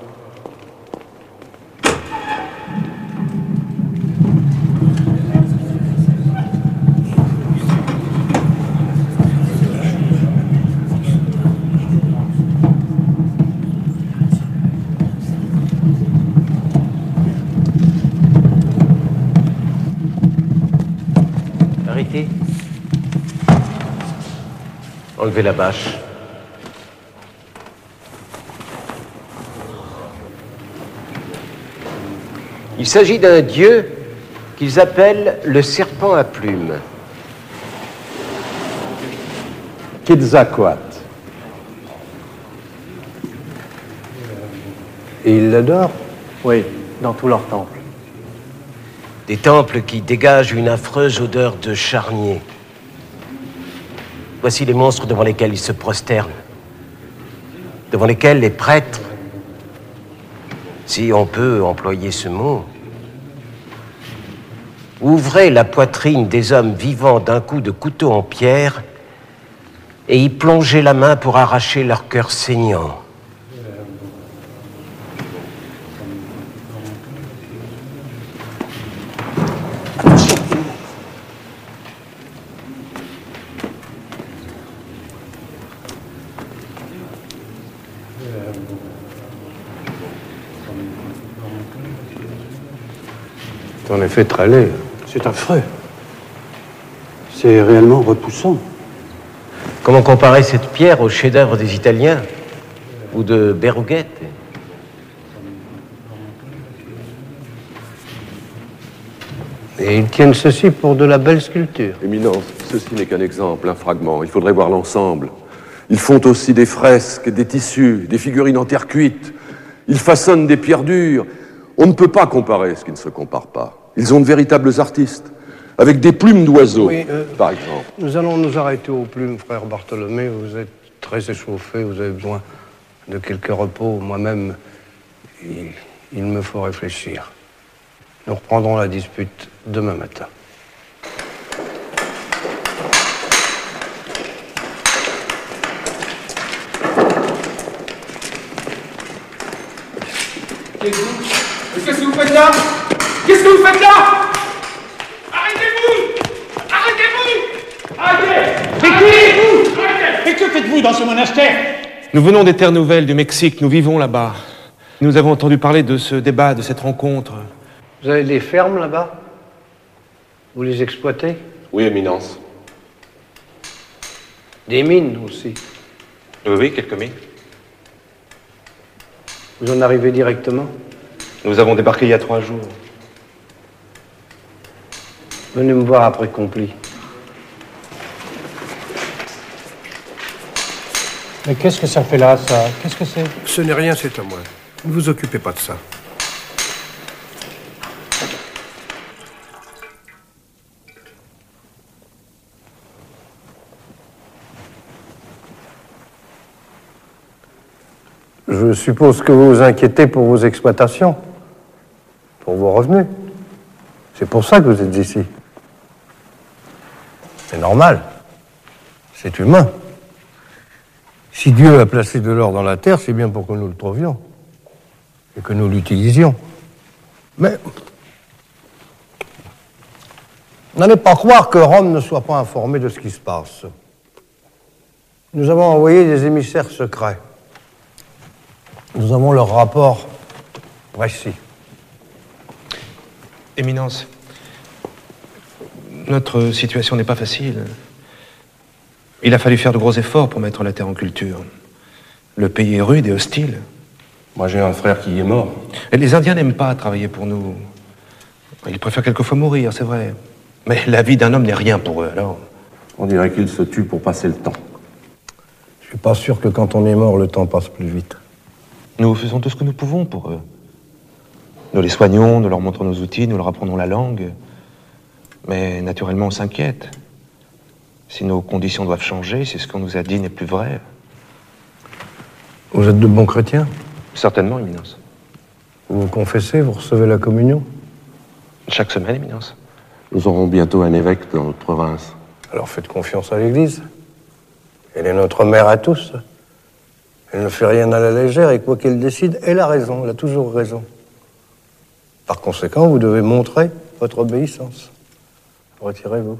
Arrêtez. Enlevez la bâche. Il s'agit d'un dieu qu'ils appellent le serpent à plumes. Quetzalcoatl. Et ils l'adorent? Oui, dans tous leurs temples. Des temples qui dégagent une affreuse odeur de charnier. Voici les monstres devant lesquels ils se prosternent, devant lesquels les prêtres, si on peut employer ce mot, ouvraient la poitrine des hommes vivants d'un coup de couteau en pierre et y plongeaient la main pour arracher leur cœur saignant. C'est en effet très laid. C'est affreux. C'est réellement repoussant. Comment comparer cette pierre au chef-d'œuvre des Italiens ou de Berruguete? Et ils tiennent ceci pour de la belle sculpture. Éminence, ceci n'est qu'un exemple, un fragment. Il faudrait voir l'ensemble. Ils font aussi des fresques, des tissus, des figurines en terre cuite. Ils façonnent des pierres dures. On ne peut pas comparer ce qui ne se compare pas. Ils ont de véritables artistes, avec des plumes d'oiseaux, Oui, par exemple. Nous allons nous arrêter aux plumes, frère Bartholomé. Vous êtes très échauffé, vous avez besoin de quelques repos. Moi-même, il me faut réfléchir. Nous reprendrons la dispute demain matin. Qu'est-ce que vous faites là? Qu'est-ce que vous faites là? Arrêtez-vous! Arrêtez-vous! Arrêtez! Arrêtez-vous! Arrêtez! Et que faites-vous dans ce monastère? Nous venons des terres nouvelles du Mexique, nous vivons là-bas. Nous avons entendu parler de ce débat, de cette rencontre. Vous avez des fermes là-bas? Vous les exploitez? Oui, Éminence. Des mines aussi? Oui, quelques mines. Vous en arrivez directement? Nous avons débarqué il y a 3 jours. Venez me voir après Complis. Mais qu'est-ce que ça fait là, ça? Qu'est-ce que c'est? Ce n'est rien, c'est à moi. Ne vous occupez pas de ça. Je suppose que vous vous inquiétez pour vos exploitations, pour vos revenus. C'est pour ça que vous êtes ici. C'est normal. C'est humain. Si Dieu a placé de l'or dans la terre, c'est bien pour que nous le trouvions et que nous l'utilisions. Mais n'allez pas croire que Rome ne soit pas informée de ce qui se passe. Nous avons envoyé des émissaires secrets. Nous avons leur rapport précis. Éminence, notre situation n'est pas facile. Il a fallu faire de gros efforts pour mettre la terre en culture. Le pays est rude et hostile. Moi, j'ai un frère qui est mort. Et les Indiens n'aiment pas travailler pour nous. Ils préfèrent quelquefois mourir, c'est vrai. Mais la vie d'un homme n'est rien pour eux, alors. On dirait qu'ils se tuent pour passer le temps. Je suis pas sûr que quand on est mort, le temps passe plus vite. Nous faisons tout ce que nous pouvons pour eux. Nous les soignons, nous leur montrons nos outils, nous leur apprenons la langue. Mais naturellement, on s'inquiète. Si nos conditions doivent changer, si ce qu'on nous a dit n'est plus vrai. Vous êtes de bons chrétiens? Certainement, Éminence. Vous vous confessez, vous recevez la communion? Chaque semaine, Éminence. Nous aurons bientôt un évêque dans notre province. Alors faites confiance à l'Église. Elle est notre mère à tous. Elle ne fait rien à la légère et quoi qu'elle décide, elle a raison, elle a toujours raison. Par conséquent, vous devez montrer votre obéissance. Retirez-vous.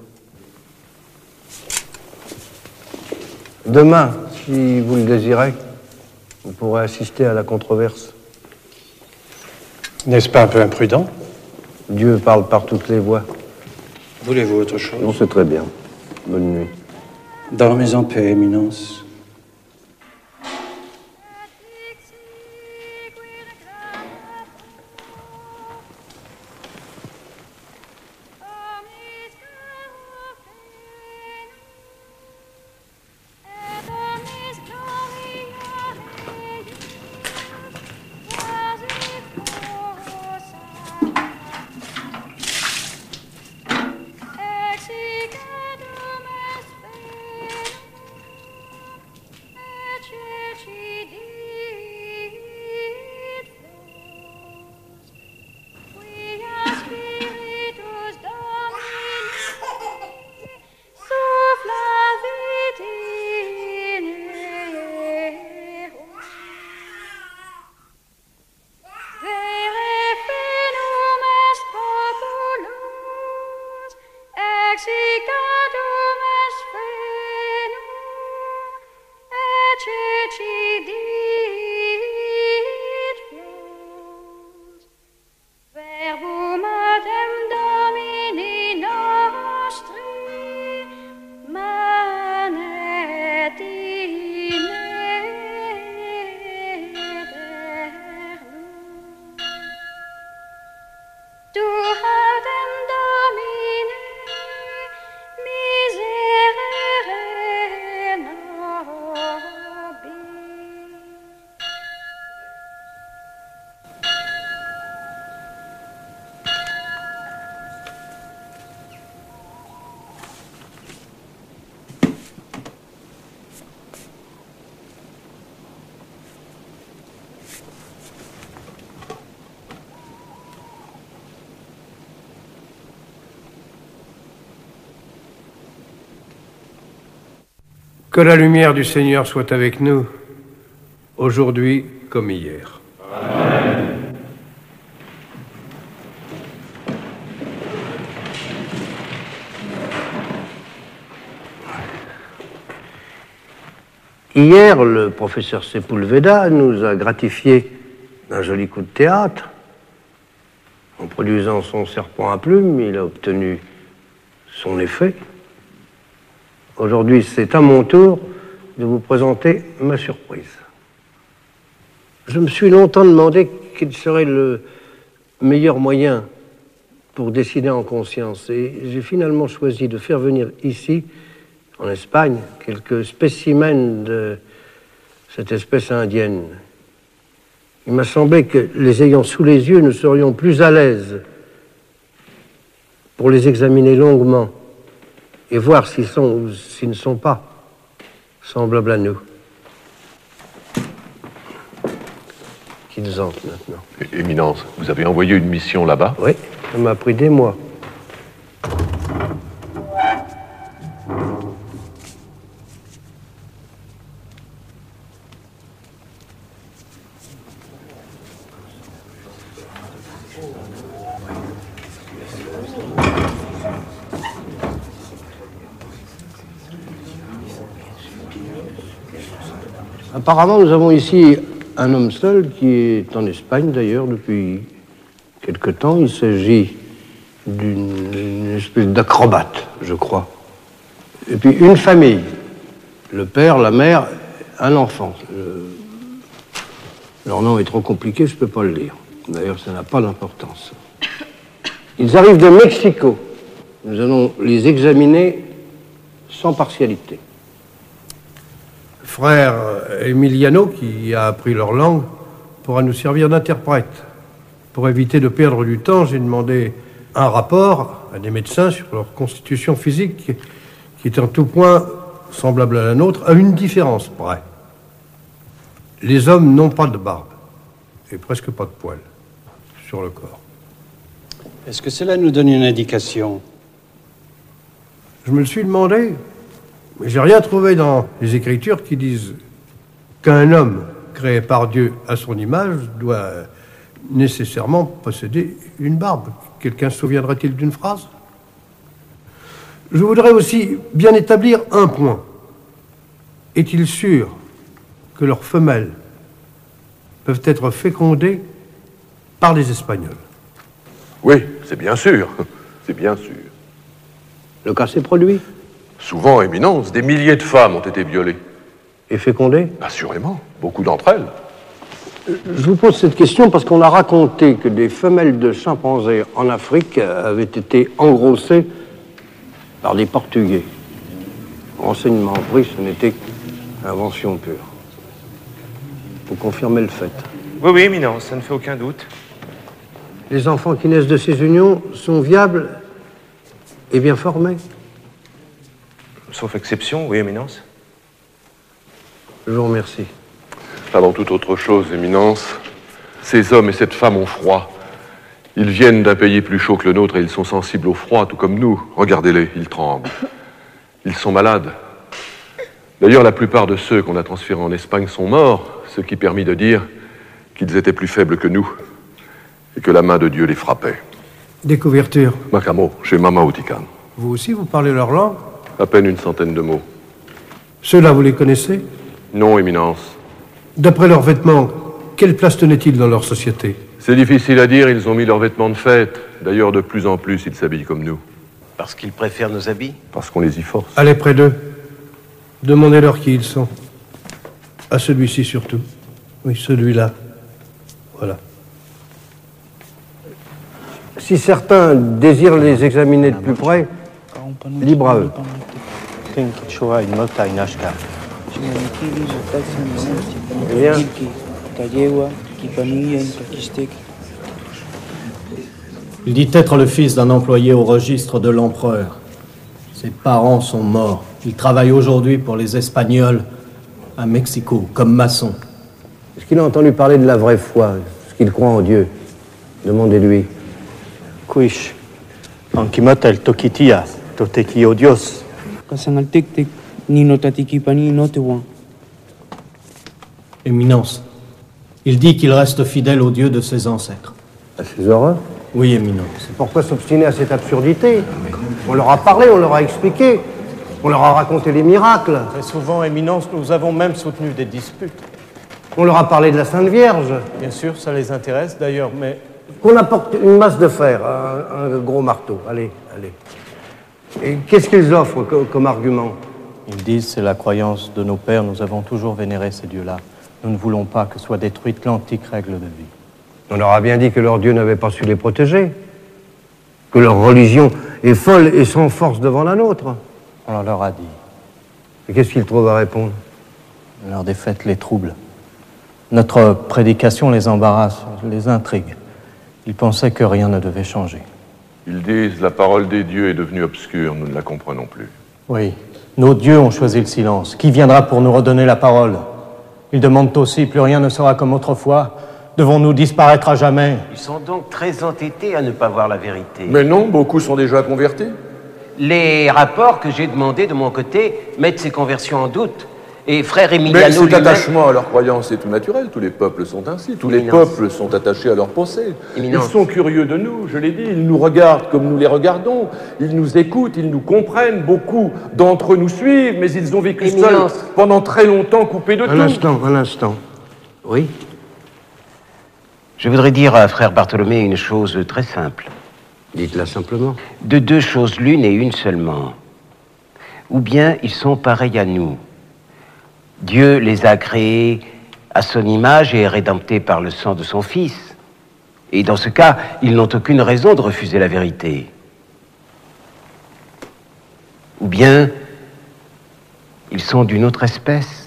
Demain, si vous le désirez, vous pourrez assister à la controverse. N'est-ce pas un peu imprudent? Dieu parle par toutes les voies. Voulez-vous autre chose? Non, c'est très bien. Bonne nuit. Dormez en paix, Éminence. Que la lumière du Seigneur soit avec nous, aujourd'hui comme hier. Amen. Hier, le professeur Sepulveda nous a gratifié d'un joli coup de théâtre. En produisant son serpent à plumes, il a obtenu son effet. Aujourd'hui, c'est à mon tour de vous présenter ma surprise. Je me suis longtemps demandé quel serait le meilleur moyen pour décider en conscience. Et j'ai finalement choisi de faire venir ici, en Espagne, quelques spécimens de cette espèce indienne. Il m'a semblé que, les ayant sous les yeux, nous serions plus à l'aise pour les examiner longuement et voir s'ils sont ou s'ils ne sont pas semblables à nous. Qu'ils entrent maintenant. Éminence, vous avez envoyé une mission là-bas? Oui, ça m'a pris des mois. Apparemment, nous avons ici un homme seul qui est en Espagne d'ailleurs depuis quelque temps. Il s'agit d'une espèce d'acrobate, je crois. Et puis une famille, le père, la mère, un enfant. Leur nom est trop compliqué, je ne peux pas le lire. D'ailleurs, ça n'a pas d'importance. Ils arrivent de Mexico. Nous allons les examiner sans partialité. Frère Emiliano, qui a appris leur langue, pourra nous servir d'interprète. Pour éviter de perdre du temps, j'ai demandé un rapport à des médecins sur leur constitution physique qui est en tout point semblable à la nôtre, à une différence près. Les hommes n'ont pas de barbe et presque pas de poils sur le corps. Est-ce que cela nous donne une indication? Je me le suis demandé. Mais j'ai rien trouvé dans les Écritures qui disent qu'un homme créé par Dieu à son image doit nécessairement posséder une barbe. Quelqu'un se souviendrait-il d'une phrase? Je voudrais aussi bien établir un point. Est-il sûr que leurs femelles peuvent être fécondées par les Espagnols? Oui, c'est bien sûr. C'est bien sûr. Le cas s'est produit? Souvent, Éminence, des milliers de femmes ont été violées. Et fécondées? Assurément, beaucoup d'entre elles. Je vous pose cette question parce qu'on a raconté que des femelles de chimpanzés en Afrique avaient été engrossées par des Portugais. Renseignement pris, ce n'était qu'invention pure. Vous confirmez le fait? Oui, oui, Éminence, ça ne fait aucun doute. Les enfants qui naissent de ces unions sont viables et bien formés? Sauf exception, oui, Éminence. Je vous remercie. Avant toute autre chose, Éminence, ces hommes et cette femme ont froid. Ils viennent d'un pays plus chaud que le nôtre et ils sont sensibles au froid, tout comme nous. Regardez-les, ils tremblent. Ils sont malades. D'ailleurs, la plupart de ceux qu'on a transférés en Espagne sont morts, ce qui permet de dire qu'ils étaient plus faibles que nous et que la main de Dieu les frappait. Des couvertures. Macamo, chez Mama Otikan. Vous aussi, vous parlez leur langue? À peine une centaine de mots. Ceux-là, vous les connaissez? Non, Éminence. D'après leurs vêtements, quelle place tenaient-ils dans leur société? C'est difficile à dire, ils ont mis leurs vêtements de fête. D'ailleurs, de plus en plus, ils s'habillent comme nous. Parce qu'ils préfèrent nos habits? Parce qu'on les y force. Allez près d'eux. Demandez-leur qui ils sont. À celui-ci surtout. Oui, celui-là. Voilà. Si certains désirent les examiner de plus près, libre à eux. Eh bien, il dit être le fils d'un employé au registre de l'empereur. Ses parents sont morts. Il travaille aujourd'hui pour les Espagnols à Mexico, comme maçon. Est-ce qu'il a entendu parler de la vraie foi? Est-ce qu'il croit en Dieu? Demandez-lui. Quish, Anquimotel Toquitia, Totequio Dios. Éminence, il dit qu'il reste fidèle au Dieu de ses ancêtres. À ses horreurs? Oui, Éminence. Pourquoi s'obstiner à cette absurdité? On leur a parlé, on leur a expliqué, on leur a raconté les miracles. Très souvent, Éminence, nous avons même soutenu des disputes. On leur a parlé de la Sainte Vierge. Bien sûr, ça les intéresse d'ailleurs, mais... Qu'on apporte une masse de fer, un gros marteau. Allez, allez. Et qu'est-ce qu'ils offrent comme argument? Ils disent, c'est la croyance de nos pères, nous avons toujours vénéré ces dieux-là. Nous ne voulons pas que soit détruite l'antique règle de vie. On leur a bien dit que leur Dieu n'avait pas su les protéger, que leur religion est folle et sans force devant la nôtre. On leur a dit. Et qu'est-ce qu'ils trouvent à répondre? Leur défaite les trouble. Notre prédication les embarrasse, les intrigue. Ils pensaient que rien ne devait changer. Ils disent, la parole des dieux est devenue obscure, nous ne la comprenons plus. Oui, nos dieux ont choisi le silence. Qui viendra pour nous redonner la parole? Ils demandent aussi, plus rien ne sera comme autrefois. Devons-nous disparaître à jamais? Ils sont donc très entêtés à ne pas voir la vérité. Mais non, beaucoup sont déjà convertis. Les rapports que j'ai demandés de mon côté mettent ces conversions en doute. Et frère Mais Emiliano cet lui-même... attachement à leur croyance est tout naturel. Tous les peuples sont ainsi. Tous les peuples sont attachés à leur pensée. Ils sont curieux de nous, je l'ai dit. Ils nous regardent comme nous les regardons. Ils nous écoutent, ils nous comprennent. Beaucoup d'entre eux nous suivent, mais ils ont vécu seuls pendant très longtemps, coupés de tout. Un instant. Oui? Je voudrais dire à frère Bartholomé une chose très simple. Dites-la simplement. De deux choses l'une et une seulement. Ou bien ils sont pareils à nous. Dieu les a créés à son image et rédemptés par le sang de son Fils. Et dans ce cas, ils n'ont aucune raison de refuser la vérité. Ou bien, ils sont d'une autre espèce.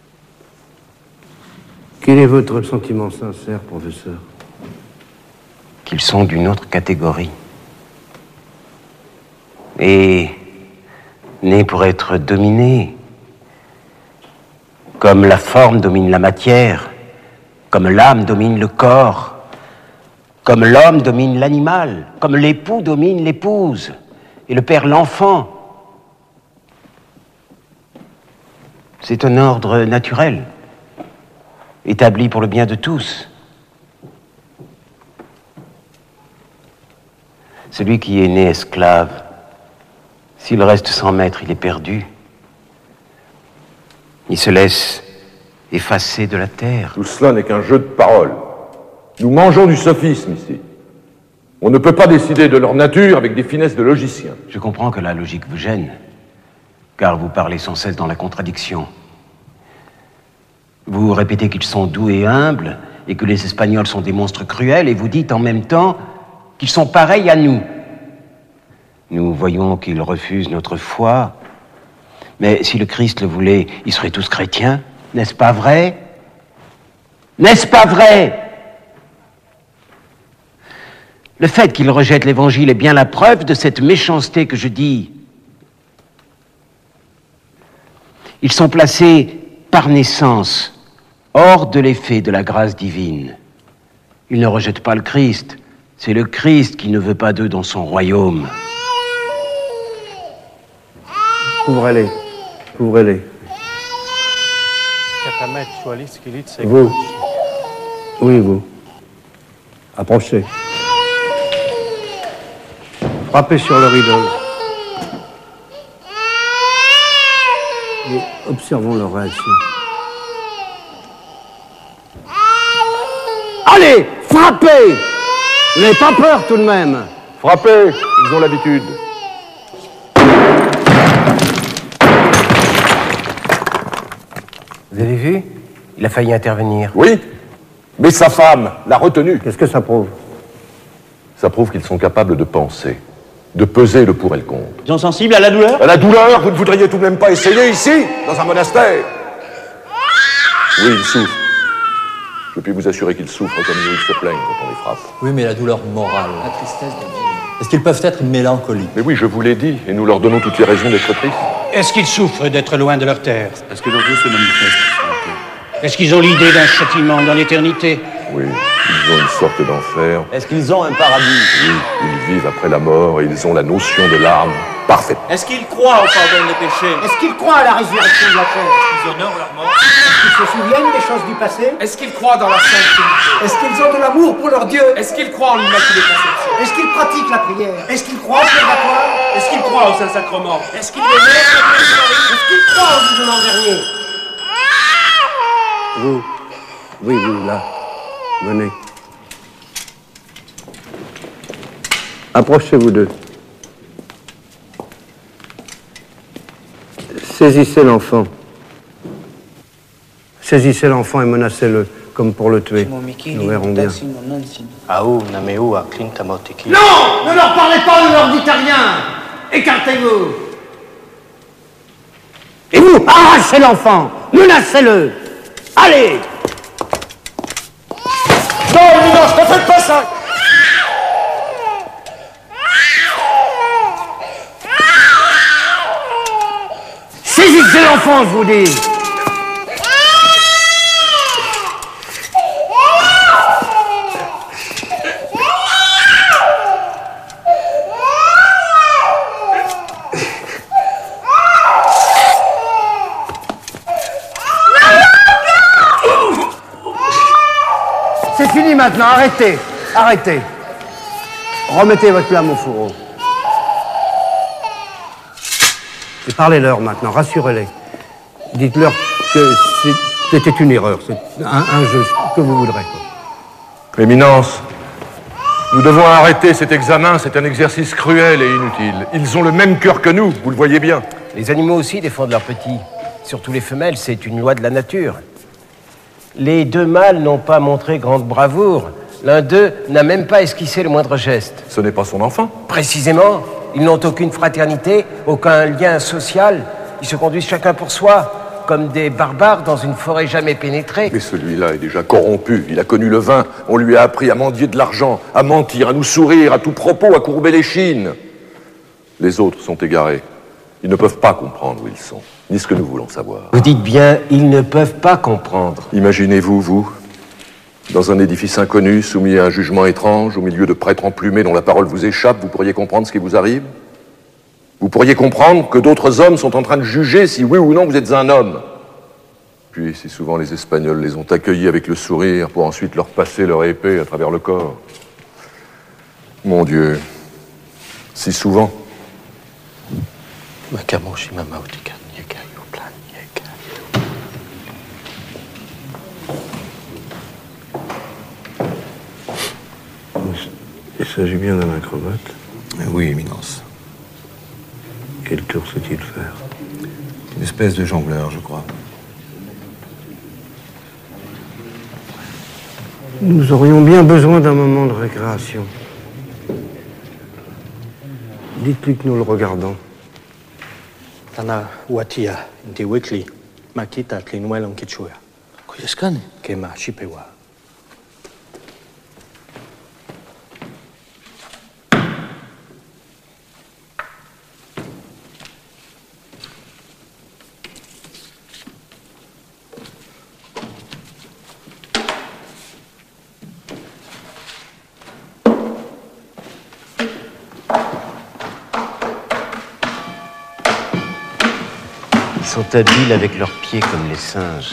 Quel est votre sentiment sincère, professeur? Qu'ils sont d'une autre catégorie. Et nés pour être dominés. Comme la forme domine la matière, comme l'âme domine le corps, comme l'homme domine l'animal, comme l'époux domine l'épouse, et le père l'enfant. C'est un ordre naturel, établi pour le bien de tous. Celui qui est né esclave, s'il reste sans maître, il est perdu. Il se laisse effacer de la terre. Tout cela n'est qu'un jeu de paroles. Nous mangeons du sophisme ici. On ne peut pas décider de leur nature avec des finesses de logiciens. Je comprends que la logique vous gêne, car vous parlez sans cesse dans la contradiction. Vous répétez qu'ils sont doux et humbles, et que les Espagnols sont des monstres cruels, et vous dites en même temps qu'ils sont pareils à nous. Nous voyons qu'ils refusent notre foi. Mais si le Christ le voulait, ils seraient tous chrétiens, n'est-ce pas vrai? N'est-ce pas vrai? Le fait qu'ils rejettent l'Évangile est bien la preuve de cette méchanceté que je dis. Ils sont placés par naissance hors de l'effet de la grâce divine. Ils ne rejettent pas le Christ, c'est le Christ qui ne veut pas d'eux dans son royaume. Couvrez-les. Couvrez-les. Vous. Oui, vous. Approchez. Frappez sur leur idole. Et observons leur réaction. Allez, frappez! Vous n'avez pas peur tout de même? Frappez, ils ont l'habitude. Vous avez vu? Il a failli intervenir. Oui, mais sa femme l'a retenu. Qu'est-ce que ça prouve? Ça prouve qu'ils sont capables de penser, de peser le pour et le contre. Ils sont sensibles à la douleur? À la douleur, vous ne voudriez tout de même pas essayer ici, dans un monastère? Oui, ils souffrent. Je puis vous assurer qu'ils souffrent comme nous, ils se plaignent quand on les frappe. Oui, mais la douleur morale. La tristesse de vie. Est-ce qu'ils peuvent être mélancoliques? Mais oui, je vous l'ai dit, et nous leur donnons toutes les raisons d'être tristes. Est-ce qu'ils souffrent d'être loin de leur terre? Est-ce que leur Dieu se manifeste? Est-ce qu'ils ont l'idée d'un châtiment dans l'éternité? Oui, ils ont une sorte d'enfer. Est-ce qu'ils ont un paradis? Oui, ils vivent après la mort et ils ont la notion de l'âme. parfaitement. Est-ce qu'ils croient au pardon des péchés? Est-ce qu'ils croient à la résurrection de la terre? Ils honorent leur mort? Est-ce qu'ils se souviennent des choses du passé? Est-ce qu'ils croient dans la Sainte Trinité? Est-ce qu'ils ont de l'amour pour leur Dieu? Est-ce qu'ils croient en l'Immaculée Conception? Est-ce qu'ils pratiquent la prière? Est-ce qu'ils croient au purgatoire? Est-ce qu'ils croient au Saint-Sacrement? Est-ce qu'ils Est-ce qu'ils croient au jugement dernier? Vous, oui, vous, là, venez. Approchez-vous d'eux. Saisissez l'enfant. Saisissez l'enfant et menacez-le, comme pour le tuer. Nous verrons bien. Non, ne leur parlez pas, ne leur dites rien. Écartez-vous. Et vous, arrachez l'enfant, menacez-le. Allez! Non, Éminence, ne faites pas ça. Saisissez l'enfant, je vous dis. C'est fini maintenant, arrêtez, arrêtez. Remettez votre flamme au fourreau. Et parlez-leur maintenant, rassurez-les. Dites-leur que c'était une erreur, c'est un jeu, ce que vous voudrez. Éminence, nous devons arrêter cet examen, c'est un exercice cruel et inutile. Ils ont le même cœur que nous, vous le voyez bien. Les animaux aussi défendent leurs petits. Surtout les femelles, c'est une loi de la nature. Les deux mâles n'ont pas montré grande bravoure. L'un d'eux n'a même pas esquissé le moindre geste. Ce n'est pas son enfant. Précisément. Ils n'ont aucune fraternité, aucun lien social. Ils se conduisent chacun pour soi, comme des barbares dans une forêt jamais pénétrée. Mais celui-là est déjà corrompu. Il a connu le vin. On lui a appris à mendier de l'argent, à mentir, à nous sourire, à tout propos, à courber les chines. Les autres sont égarés. Ils ne peuvent pas comprendre où ils sont, ni ce que nous voulons savoir. Vous dites bien, ils ne peuvent pas comprendre. Imaginez-vous, vous, dans un édifice inconnu, soumis à un jugement étrange, au milieu de prêtres emplumés dont la parole vous échappe, vous pourriez comprendre ce qui vous arrive? Vous pourriez comprendre que d'autres hommes sont en train de juger si oui ou non vous êtes un homme. Puis, si souvent les Espagnols les ont accueillis avec le sourire pour ensuite leur passer leur épée à travers le corps. Mon Dieu, si souvent. Il s'agit bien d'un acrobate. Oui, Éminence. Quel tour sait-il faire? Une espèce de jongleur, je crois. Nous aurions bien besoin d'un moment de récréation. Dites-lui que nous le regardons. Tana watia inti wikli makita tlinwelon kichua. Kuyaskan kema shipewa. Ils sont habiles avec leurs pieds comme les singes.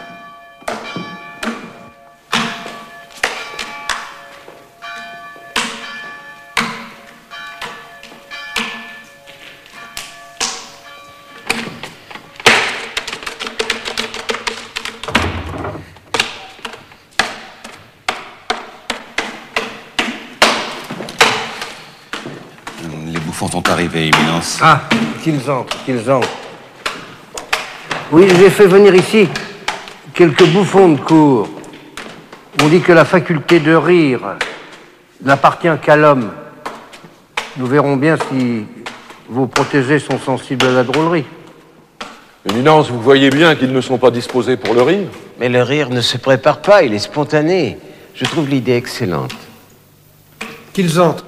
Les bouffons sont arrivés, Éminence. Ah, qu'ils entrent, qu'ils entrent. Oui, j'ai fait venir ici quelques bouffons de cour. On dit que la faculté de rire n'appartient qu'à l'homme. Nous verrons bien si vos protégés sont sensibles à la drôlerie. Éminence, vous voyez bien qu'ils ne sont pas disposés pour le rire. Mais le rire ne se prépare pas, il est spontané. Je trouve l'idée excellente. Qu'ils entrent.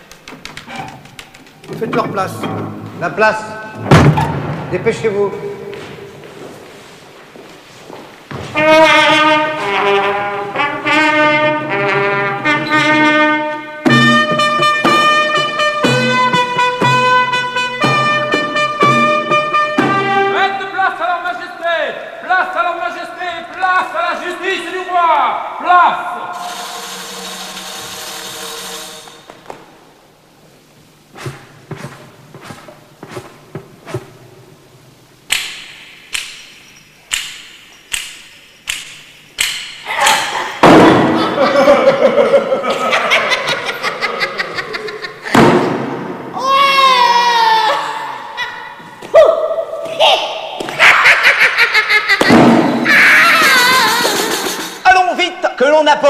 Faites leur place. La place. Dépêchez-vous.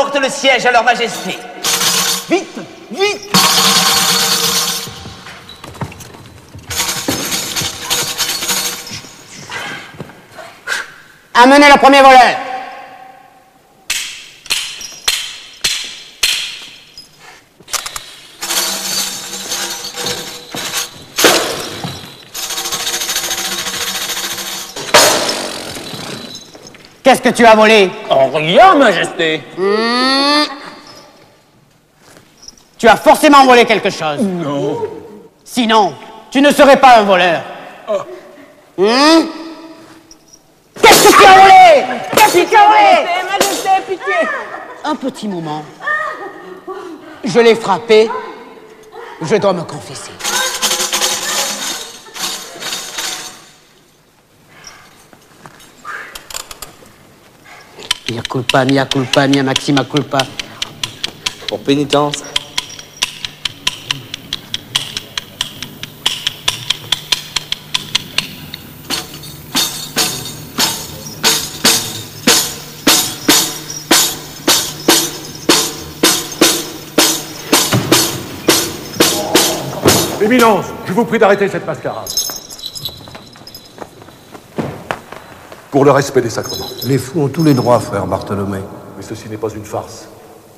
porte le siège à leur majesté. Vite, vite! Amenez le premier voleur. Qu'est-ce que tu as volé? Oh, rien, Majesté. Tu as forcément volé quelque chose. Non. Sinon, tu ne serais pas un voleur. Qu'est-ce que tu as volé? Qu'est-ce que tu as volé? Majesté, pitié. Un petit moment. Je l'ai frappé. Je dois me confesser. Mia culpa, mia maxima culpa. Pour pénitence. Éminence, je vous prie d'arrêter cette mascarade. Pour le respect des sacrements. Les fous ont tous les droits, frère Bartholomé. Mais ceci n'est pas une farce.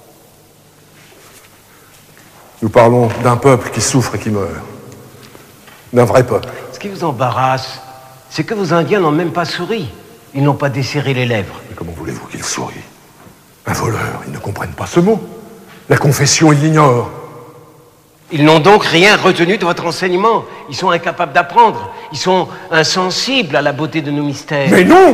Nous parlons d'un peuple qui souffre et qui meurt. D'un vrai peuple. Ce qui vous embarrasse, c'est que vos Indiens n'ont même pas souri. Ils n'ont pas desserré les lèvres. Mais comment voulez-vous qu'ils sourient? Un voleur, ils ne comprennent pas ce mot. La confession, ils l'ignorent. Ils n'ont donc rien retenu de votre enseignement. Ils sont incapables d'apprendre. Ils sont insensibles à la beauté de nos mystères. Mais non!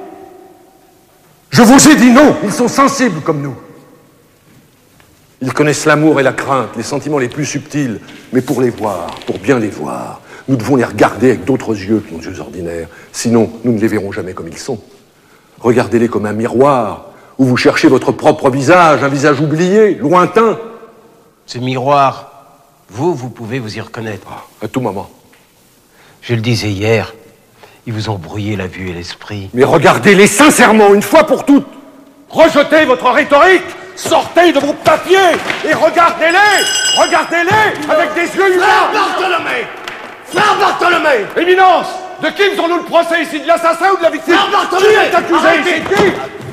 Je vous ai dit non! Ils sont sensibles comme nous. Ils connaissent l'amour et la crainte, les sentiments les plus subtils. Mais pour les voir, pour bien les voir, nous devons les regarder avec d'autres yeux que nos yeux ordinaires. Sinon, nous ne les verrons jamais comme ils sont. Regardez-les comme un miroir, où vous cherchez votre propre visage, un visage oublié, lointain. Ce miroir, vous pouvez vous y reconnaître. À tout moment. Je le disais hier, ils vous ont brouillé la vue et l'esprit. Mais regardez-les sincèrement, une fois pour toutes. Rejetez votre rhétorique, sortez de vos papiers et regardez-les. Regardez-les avec des yeux humains. Frère Bartholomé! Frère Bartholomé! Éminence, de qui faisons-nous le procès ici? De l'assassin ou de la victime? Frère Bartholomé! Qui est accusé ici? Qui?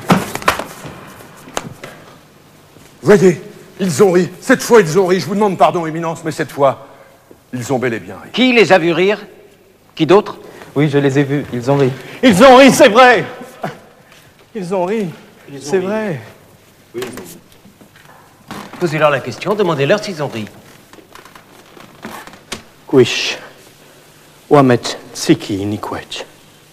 Voyez, ils ont ri. Cette fois, ils ont ri. Je vous demande pardon, Éminence, mais cette fois, ils ont bel et bien ri. Qui les a vus rire? Qui d'autre? Oui, je les ai vus, ils ont ri. Ils ont ri, c'est vrai. Ils ont ri, c'est vrai. Oui, ils ont ri. Posez-leur la question, demandez-leur s'ils ont ri. Quish. Wamet tsiki nikwech.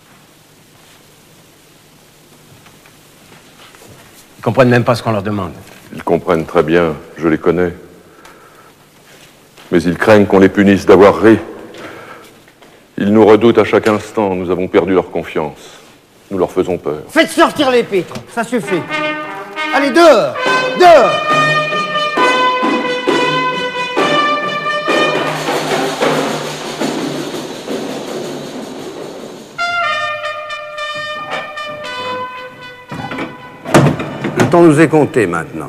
Ils comprennent même pas ce qu'on leur demande. Ils comprennent très bien, je les connais. Mais ils craignent qu'on les punisse d'avoir ri. Ils nous redoutent à chaque instant, nous avons perdu leur confiance. Nous leur faisons peur. Faites sortir les pitres, ça suffit. Allez, dehors! Dehors! Le temps nous est compté maintenant.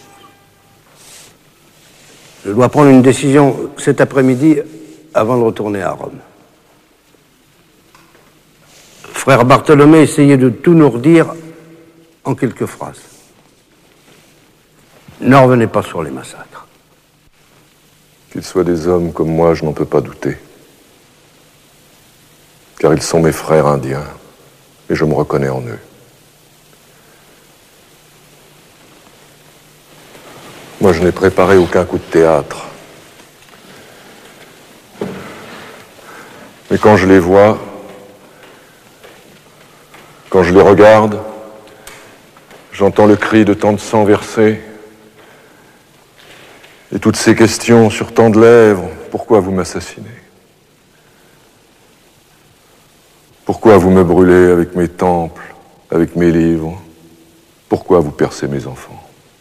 Je dois prendre une décision cet après-midi avant de retourner à Rome. Frère Bartholomé, essayez de tout nous redire en quelques phrases. Ne revenez pas sur les massacres. Qu'ils soient des hommes comme moi, je n'en peux pas douter. Car ils sont mes frères indiens, et je me reconnais en eux. Moi, je n'ai préparé aucun coup de théâtre. Mais quand je les vois, quand je les regarde, j'entends le cri de tant de sang versé, et toutes ces questions sur tant de lèvres. Pourquoi vous m'assassinez? Pourquoi vous me brûlez avec mes temples, avec mes livres? Pourquoi vous percez mes enfants?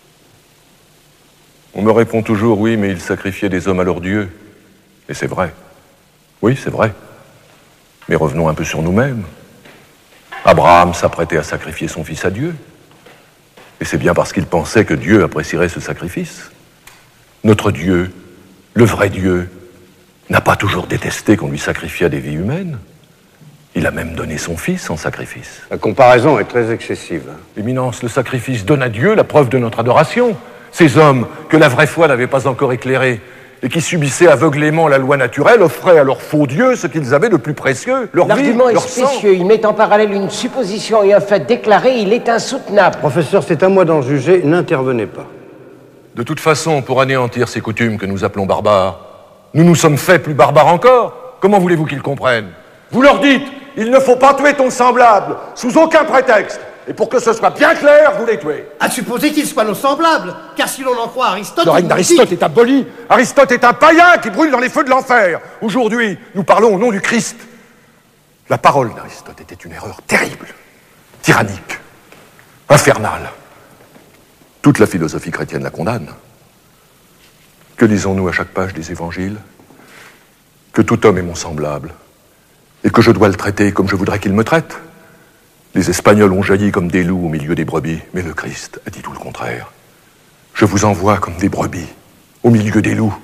On me répond toujours, oui, mais ils sacrifiaient des hommes à leur Dieu. Et c'est vrai. Oui, c'est vrai. Mais revenons un peu sur nous-mêmes. Abraham s'apprêtait à sacrifier son fils à Dieu. Et c'est bien parce qu'il pensait que Dieu apprécierait ce sacrifice. Notre Dieu, le vrai Dieu, n'a pas toujours détesté qu'on lui sacrifiât des vies humaines. Il a même donné son fils en sacrifice. La comparaison est très excessive. Éminence, le sacrifice donne à Dieu la preuve de notre adoration. Ces hommes que la vraie foi n'avait pas encore éclairés et qui subissaient aveuglément la loi naturelle offraient à leur faux Dieu ce qu'ils avaient de plus précieux, leur vie, L'argument est leur sang. spécieux. Il met en parallèle une supposition et un fait déclaré. Il est insoutenable. Professeur, c'est à moi d'en juger. N'intervenez pas. De toute façon, pour anéantir ces coutumes que nous appelons barbares, nous nous sommes faits plus barbares encore. Comment voulez-vous qu'ils comprennent? Vous leur dites, il ne faut pas tuer ton semblable, sous aucun prétexte. Et pour que ce soit bien clair, vous les tuez. À supposer qu'ils soient nos semblables, car si l'on en croit Aristote... Le règne d'Aristote est aboli. Aristote est un païen qui brûle dans les feux de l'enfer. Aujourd'hui, nous parlons au nom du Christ. La parole d'Aristote était une erreur terrible, tyrannique, infernale. Toute la philosophie chrétienne la condamne. Que lisons-nous à chaque page des évangiles? Que tout homme est mon semblable, et que je dois le traiter comme je voudrais qu'il me traite. Les Espagnols ont jailli comme des loups au milieu des brebis, mais le Christ a dit tout le contraire. Je vous envoie comme des brebis au milieu des loups.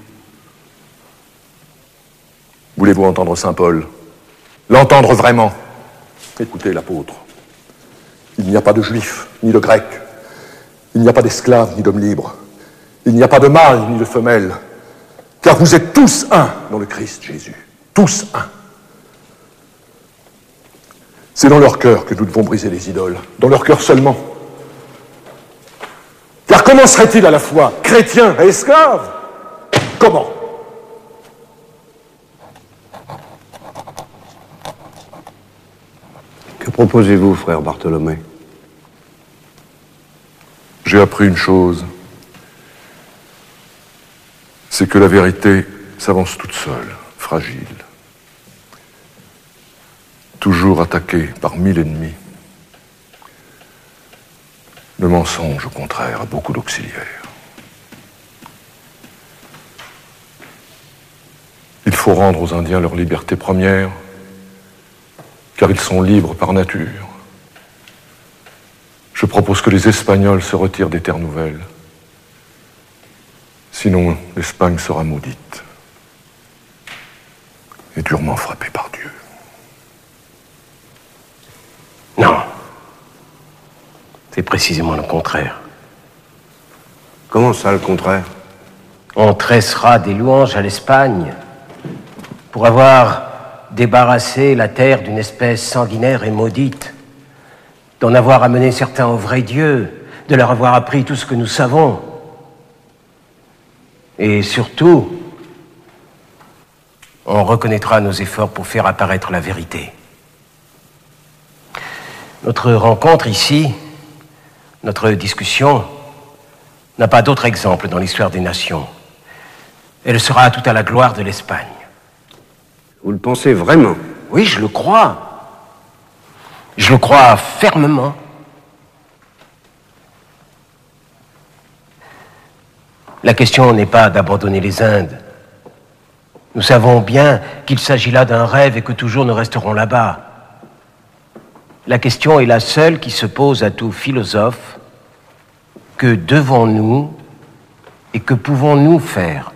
Voulez-vous entendre saint Paul? L'entendre vraiment? Écoutez l'apôtre. Il n'y a pas de juif, ni de grec. Il n'y a pas d'esclave, ni d'homme libre. Il n'y a pas de mâle, ni de femelle. Car vous êtes tous un dans le Christ Jésus. Tous un. C'est dans leur cœur que nous devons briser les idoles. Dans leur cœur seulement. Car comment serait-il à la fois chrétien et esclave? Comment? Que proposez-vous, frère Bartholomé? J'ai appris une chose. C'est que la vérité s'avance toute seule, fragile. Toujours attaqué par 1000 ennemis. Le mensonge, au contraire, a beaucoup d'auxiliaires. Il faut rendre aux Indiens leur liberté première, car ils sont libres par nature. Je propose que les Espagnols se retirent des terres nouvelles. Sinon, l'Espagne sera maudite et durement frappée par Dieu. Non. C'est précisément le contraire. Comment ça, le contraire? On tressera des louanges à l'Espagne pour avoir débarrassé la terre d'une espèce sanguinaire et maudite, d'en avoir amené certains au vrai Dieu, de leur avoir appris tout ce que nous savons. Et surtout, on reconnaîtra nos efforts pour faire apparaître la vérité. Notre rencontre ici, notre discussion, n'a pas d'autre exemple dans l'histoire des nations. Elle sera tout à la gloire de l'Espagne. Vous le pensez vraiment? Oui, je le crois. Je le crois fermement. La question n'est pas d'abandonner les Indes. Nous savons bien qu'il s'agit là d'un rêve et que toujours nous resterons là-bas. La question est la seule qui se pose à tout philosophe. Que devons-nous et que pouvons-nous faire?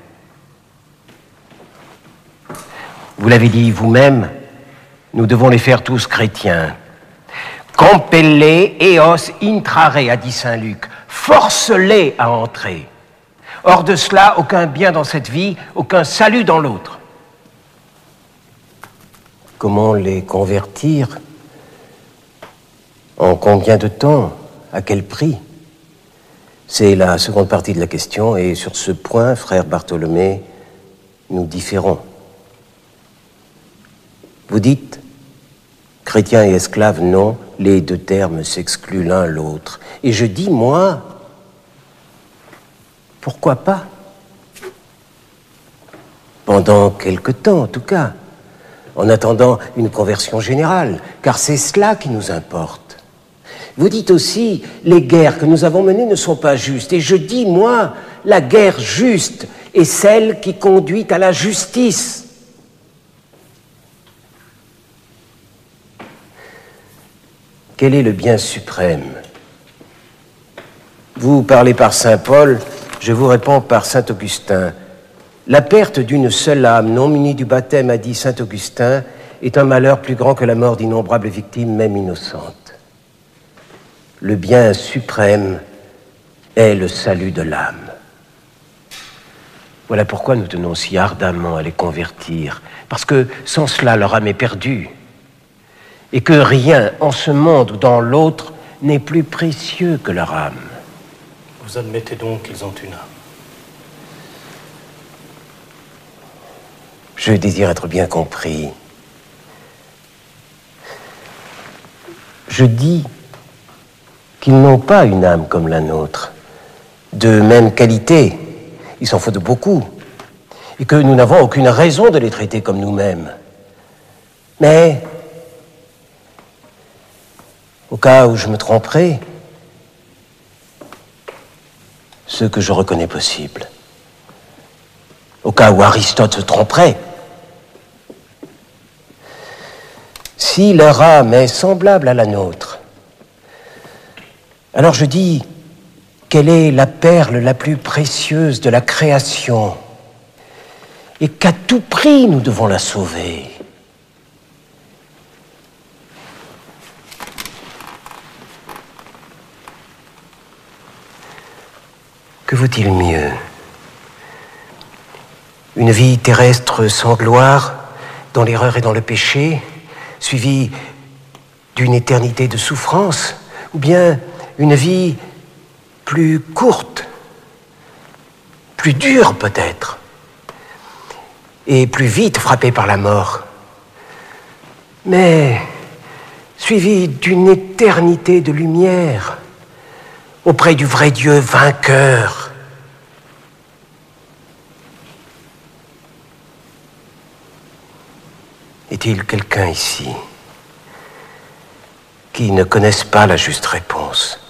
Vous l'avez dit vous-même, nous devons les faire tous chrétiens. Compelle eos intrare, a dit saint Luc. Force-les à entrer. Hors de cela, aucun bien dans cette vie, aucun salut dans l'autre. Comment les convertir? En combien de temps? À quel prix? C'est la seconde partie de la question, et sur ce point, frère Bartholomé, nous différons. Vous dites, chrétien et esclave, non, les deux termes s'excluent l'un l'autre. Et je dis, moi, pourquoi pas? Pendant quelque temps, en tout cas, en attendant une conversion générale, car c'est cela qui nous importe. Vous dites aussi, les guerres que nous avons menées ne sont pas justes. Et je dis, moi, la guerre juste est celle qui conduit à la justice. Quel est le bien suprême? Vous parlez par saint Paul, je vous réponds par saint Augustin. La perte d'une seule âme non munie du baptême, a dit saint Augustin, est un malheur plus grand que la mort d'innombrables victimes, même innocentes. Le bien suprême est le salut de l'âme. Voilà pourquoi nous tenons si ardemment à les convertir, parce que sans cela, leur âme est perdue, et que rien en ce monde ou dans l'autre n'est plus précieux que leur âme. Vous admettez donc qu'ils ont une âme? Je désire être bien compris. Je dis qu'ils n'ont pas une âme comme la nôtre, de même qualité, il s'en faut de beaucoup, et que nous n'avons aucune raison de les traiter comme nous-mêmes. Mais, au cas où je me tromperais, ce que je reconnais possible, au cas où Aristote se tromperait, si leur âme est semblable à la nôtre, alors je dis qu'elle est la perle la plus précieuse de la création et qu'à tout prix nous devons la sauver. Que vaut-il mieux? Une vie terrestre sans gloire, dans l'erreur et dans le péché, suivie d'une éternité de souffrance, ou bien une vie plus courte, plus dure peut-être, et plus vite frappée par la mort, mais suivie d'une éternité de lumière auprès du vrai Dieu vainqueur. Est-il quelqu'un ici qui ne connaisse pas la juste réponse?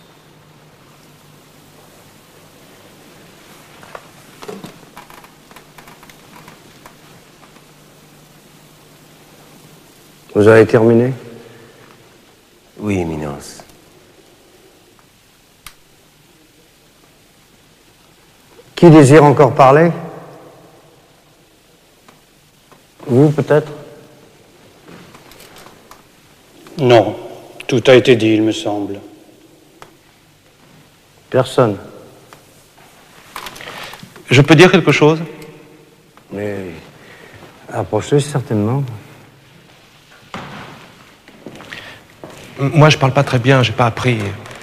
Vous avez terminé? Oui, Éminence. Qui désire encore parler? Vous, peut-être? Non, tout a été dit, il me semble. Personne. Je peux dire quelque chose? Mais approchez certainement. Moi, je parle pas très bien, j'ai pas appris.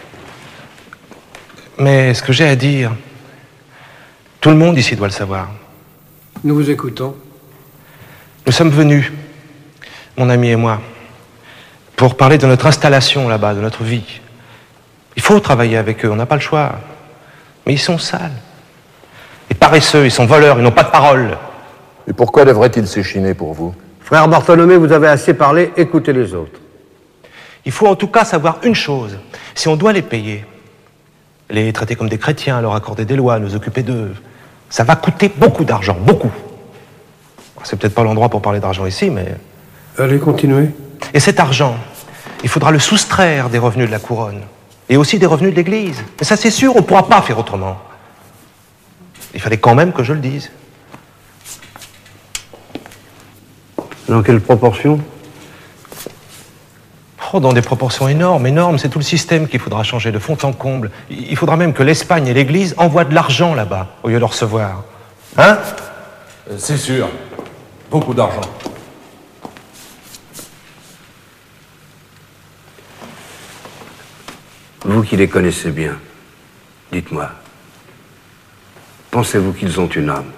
Mais ce que j'ai à dire, tout le monde ici doit le savoir. Nous vous écoutons. Nous sommes venus, mon ami et moi, pour parler de notre installation là-bas, de notre vie. Il faut travailler avec eux, on n'a pas le choix. Mais ils sont sales. Et paresseux, ils sont voleurs, ils n'ont pas de parole. Et pourquoi devraient-ils s'échiner pour vous? Frère Bartholomé, vous avez assez parlé, écoutez les autres. Il faut en tout cas savoir une chose. Si on doit les payer, les traiter comme des chrétiens, leur accorder des lois, nous occuper d'eux, ça va coûter beaucoup d'argent, beaucoup. C'est peut-être pas l'endroit pour parler d'argent ici, mais... Allez, continuez. Et cet argent, il faudra le soustraire des revenus de la couronne, et aussi des revenus de l'Église. Mais ça, c'est sûr, on ne pourra pas faire autrement. Il fallait quand même que je le dise. Dans quelle proportion? Oh, dans des proportions énormes, énormes. C'est tout le système qu'il faudra changer de fond en comble. Il faudra même que l'Espagne et l'Église envoient de l'argent là-bas, au lieu de le recevoir. Hein? C'est sûr. Beaucoup d'argent. Vous qui les connaissez bien, dites-moi, pensez-vous qu'ils ont une âme?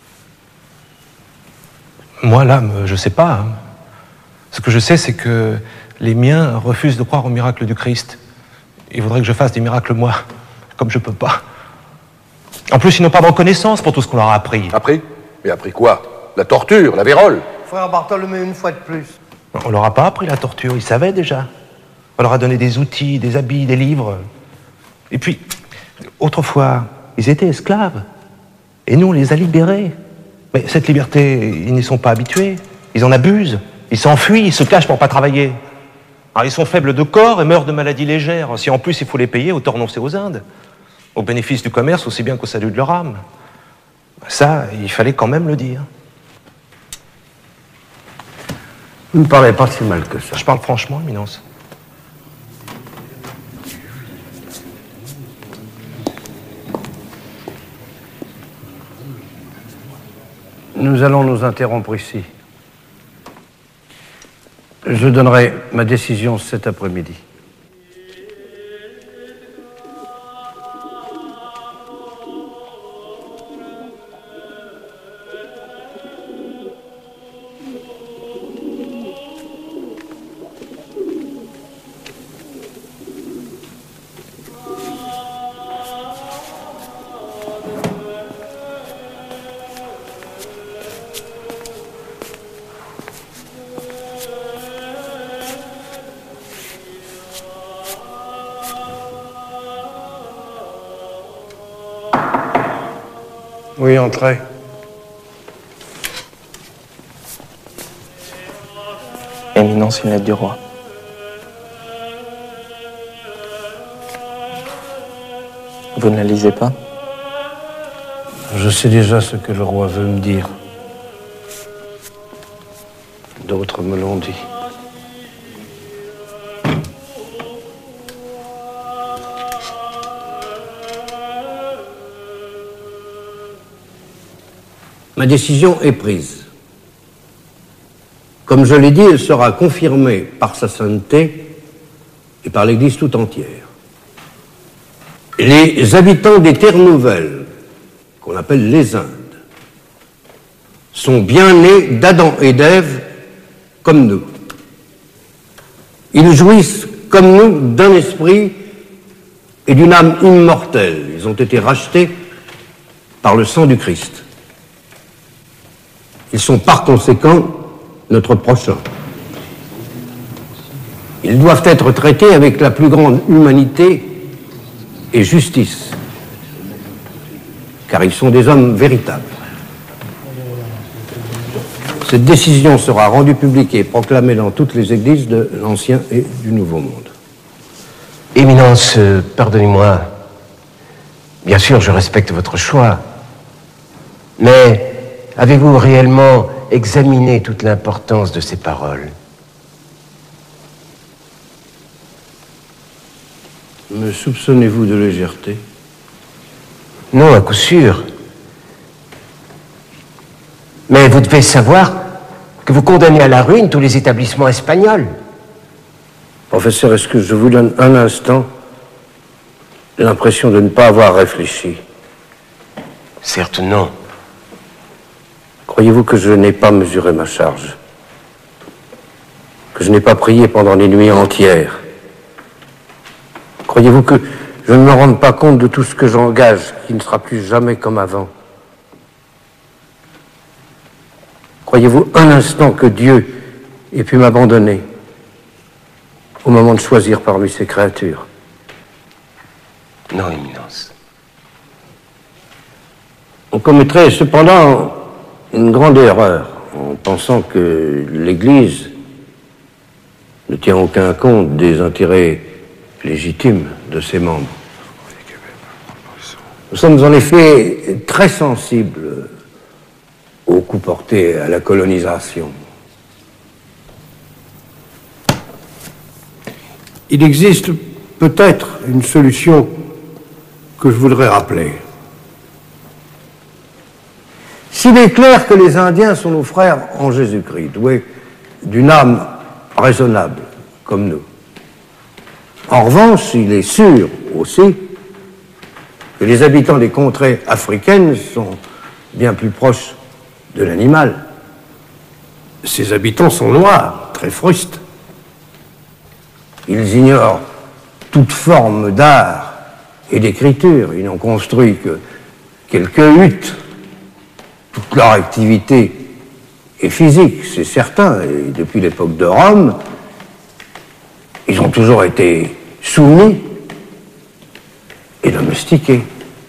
Moi, l'âme, je sais pas. Hein. Ce que je sais, c'est que les miens refusent de croire au miracle du Christ. Il faudrait que je fasse des miracles, moi, comme je peux pas. En plus, ils n'ont pas de reconnaissance pour tout ce qu'on leur a appris. Appris? Mais appris quoi? La torture, la vérole? Frère Bartholomé, une fois de plus. On leur a pas appris la torture, ils savaient déjà. On leur a donné des outils, des habits, des livres. Et puis, autrefois, ils étaient esclaves. Et nous, on les a libérés. Mais cette liberté, ils n'y sont pas habitués. Ils en abusent. Ils s'enfuient, ils se cachent pour pas travailler. Alors, ils sont faibles de corps et meurent de maladies légères. Si en plus il faut les payer, autant renoncer aux Indes. au bénéfice du commerce aussi bien qu'au salut de leur âme. Ça, il fallait quand même le dire. Vous ne parlez pas si mal que ça. Je parle franchement, Éminence. Nous allons nous interrompre ici. Je donnerai ma décision cet après-midi. Oui, entrez. Éminence, une lettre du roi. Vous ne la lisez pas? Je sais déjà ce que le roi veut me dire. D'autres me l'ont dit. Ma décision est prise. Comme je l'ai dit, elle sera confirmée par sa sainteté et par l'Église tout entière. Les habitants des terres nouvelles, qu'on appelle les Indes, sont bien nés d'Adam et d'Ève comme nous. Ils jouissent comme nous d'un esprit et d'une âme immortelle. Ils ont été rachetés par le sang du Christ. Ils sont par conséquent notre prochain. Ils doivent être traités avec la plus grande humanité et justice, car ils sont des hommes véritables. Cette décision sera rendue publique et proclamée dans toutes les églises de l'Ancien et du Nouveau Monde. Éminence, pardonnez-moi. Bien sûr, je respecte votre choix. Mais avez-vous réellement examiné toute l'importance de ces paroles? Me soupçonnez-vous de légèreté? Non, à coup sûr. Mais vous devez savoir que vous condamnez à la ruine tous les établissements espagnols. Professeur, est-ce que je vous donne un instant l'impression de ne pas avoir réfléchi? Certes, non. Croyez-vous que je n'ai pas mesuré ma charge? Que je n'ai pas prié pendant les nuits entières? Croyez-vous que je ne me rende pas compte de tout ce que j'engage, qui ne sera plus jamais comme avant? Croyez-vous un instant que Dieu ait pu m'abandonner au moment de choisir parmi ses créatures? Non, Éminence. On commettrait cependant une grande erreur en pensant que l'Église ne tient aucun compte des intérêts légitimes de ses membres. Nous sommes en effet très sensibles aux coups portés à la colonisation. Il existe peut-être une solution que je voudrais rappeler. S'il est clair que les Indiens sont nos frères en Jésus-Christ, doués d'une âme raisonnable, comme nous. En revanche, il est sûr aussi que les habitants des contrées africaines sont bien plus proches de l'animal. Ces habitants sont noirs, très frustes. Ils ignorent toute forme d'art et d'écriture. Ils n'ont construit que quelques huttes. Toute leur activité est physique, c'est certain. Et depuis l'époque de Rome, ils ont toujours été soumis et domestiqués.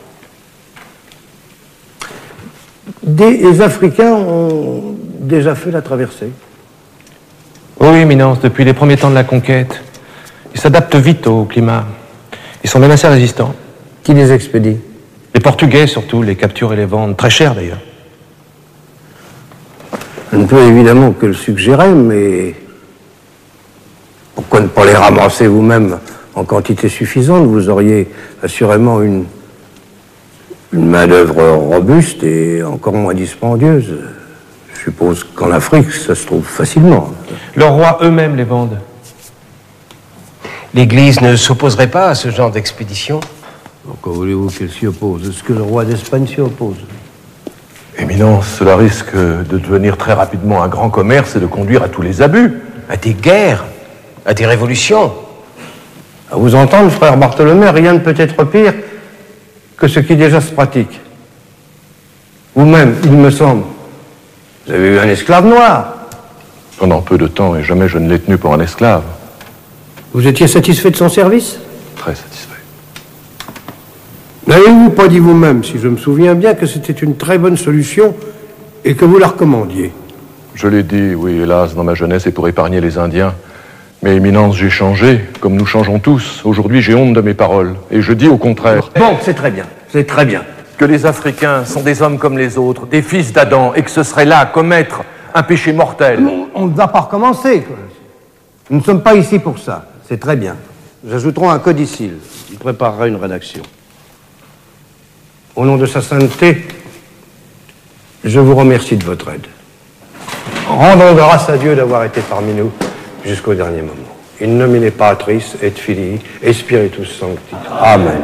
Des Africains ont déjà fait la traversée. Oui, Éminence, depuis les premiers temps de la conquête. Ils s'adaptent vite au climat. Ils sont même assez résistants. Qui les expédie? Les Portugais surtout, les capturent et les vendent, très cher d'ailleurs. Je ne peux évidemment que le suggérer, mais pourquoi ne pas les ramasser vous-même en quantité suffisante? Vous auriez assurément une main-d'œuvre robuste et encore moins dispendieuse. Je suppose qu'en Afrique, ça se trouve facilement. Leurs rois eux-mêmes les vendent. L'Église ne s'opposerait pas à ce genre d'expédition? Pourquoi voulez-vous qu'elle s'y oppose? Est-ce que le roi d'Espagne s'y oppose? Éminence, cela risque de devenir très rapidement un grand commerce et de conduire à tous les abus. À des guerres, à des révolutions. À vous entendre, frère Bartholomé, rien ne peut être pire que ce qui déjà se pratique. Vous-même, il me semble, vous avez eu un esclave noir. Pendant peu de temps, et jamais je ne l'ai tenu pour un esclave. Vous étiez satisfait de son service? Très satisfait. N'avez-vous pas dit vous-même, si je me souviens bien, que c'était une très bonne solution et que vous la recommandiez? Je l'ai dit, oui, hélas, dans ma jeunesse et pour épargner les Indiens. Mais, Éminence, j'ai changé, comme nous changeons tous. Aujourd'hui, j'ai honte de mes paroles. Et je dis au contraire... Bon, c'est très bien, c'est très bien. Que les Africains sont des hommes comme les autres, des fils d'Adam, et que ce serait là à commettre un péché mortel. On ne va pas recommencer. Nous ne sommes pas ici pour ça. C'est très bien. Nous ajouterons un codicile. Il préparera une rédaction. Au nom de sa sainteté, je vous remercie de votre aide. Rendons grâce à Dieu d'avoir été parmi nous jusqu'au dernier moment. In nomine Patris et Filii et Spiritus Sancti. Amen.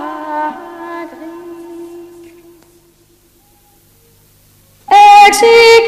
See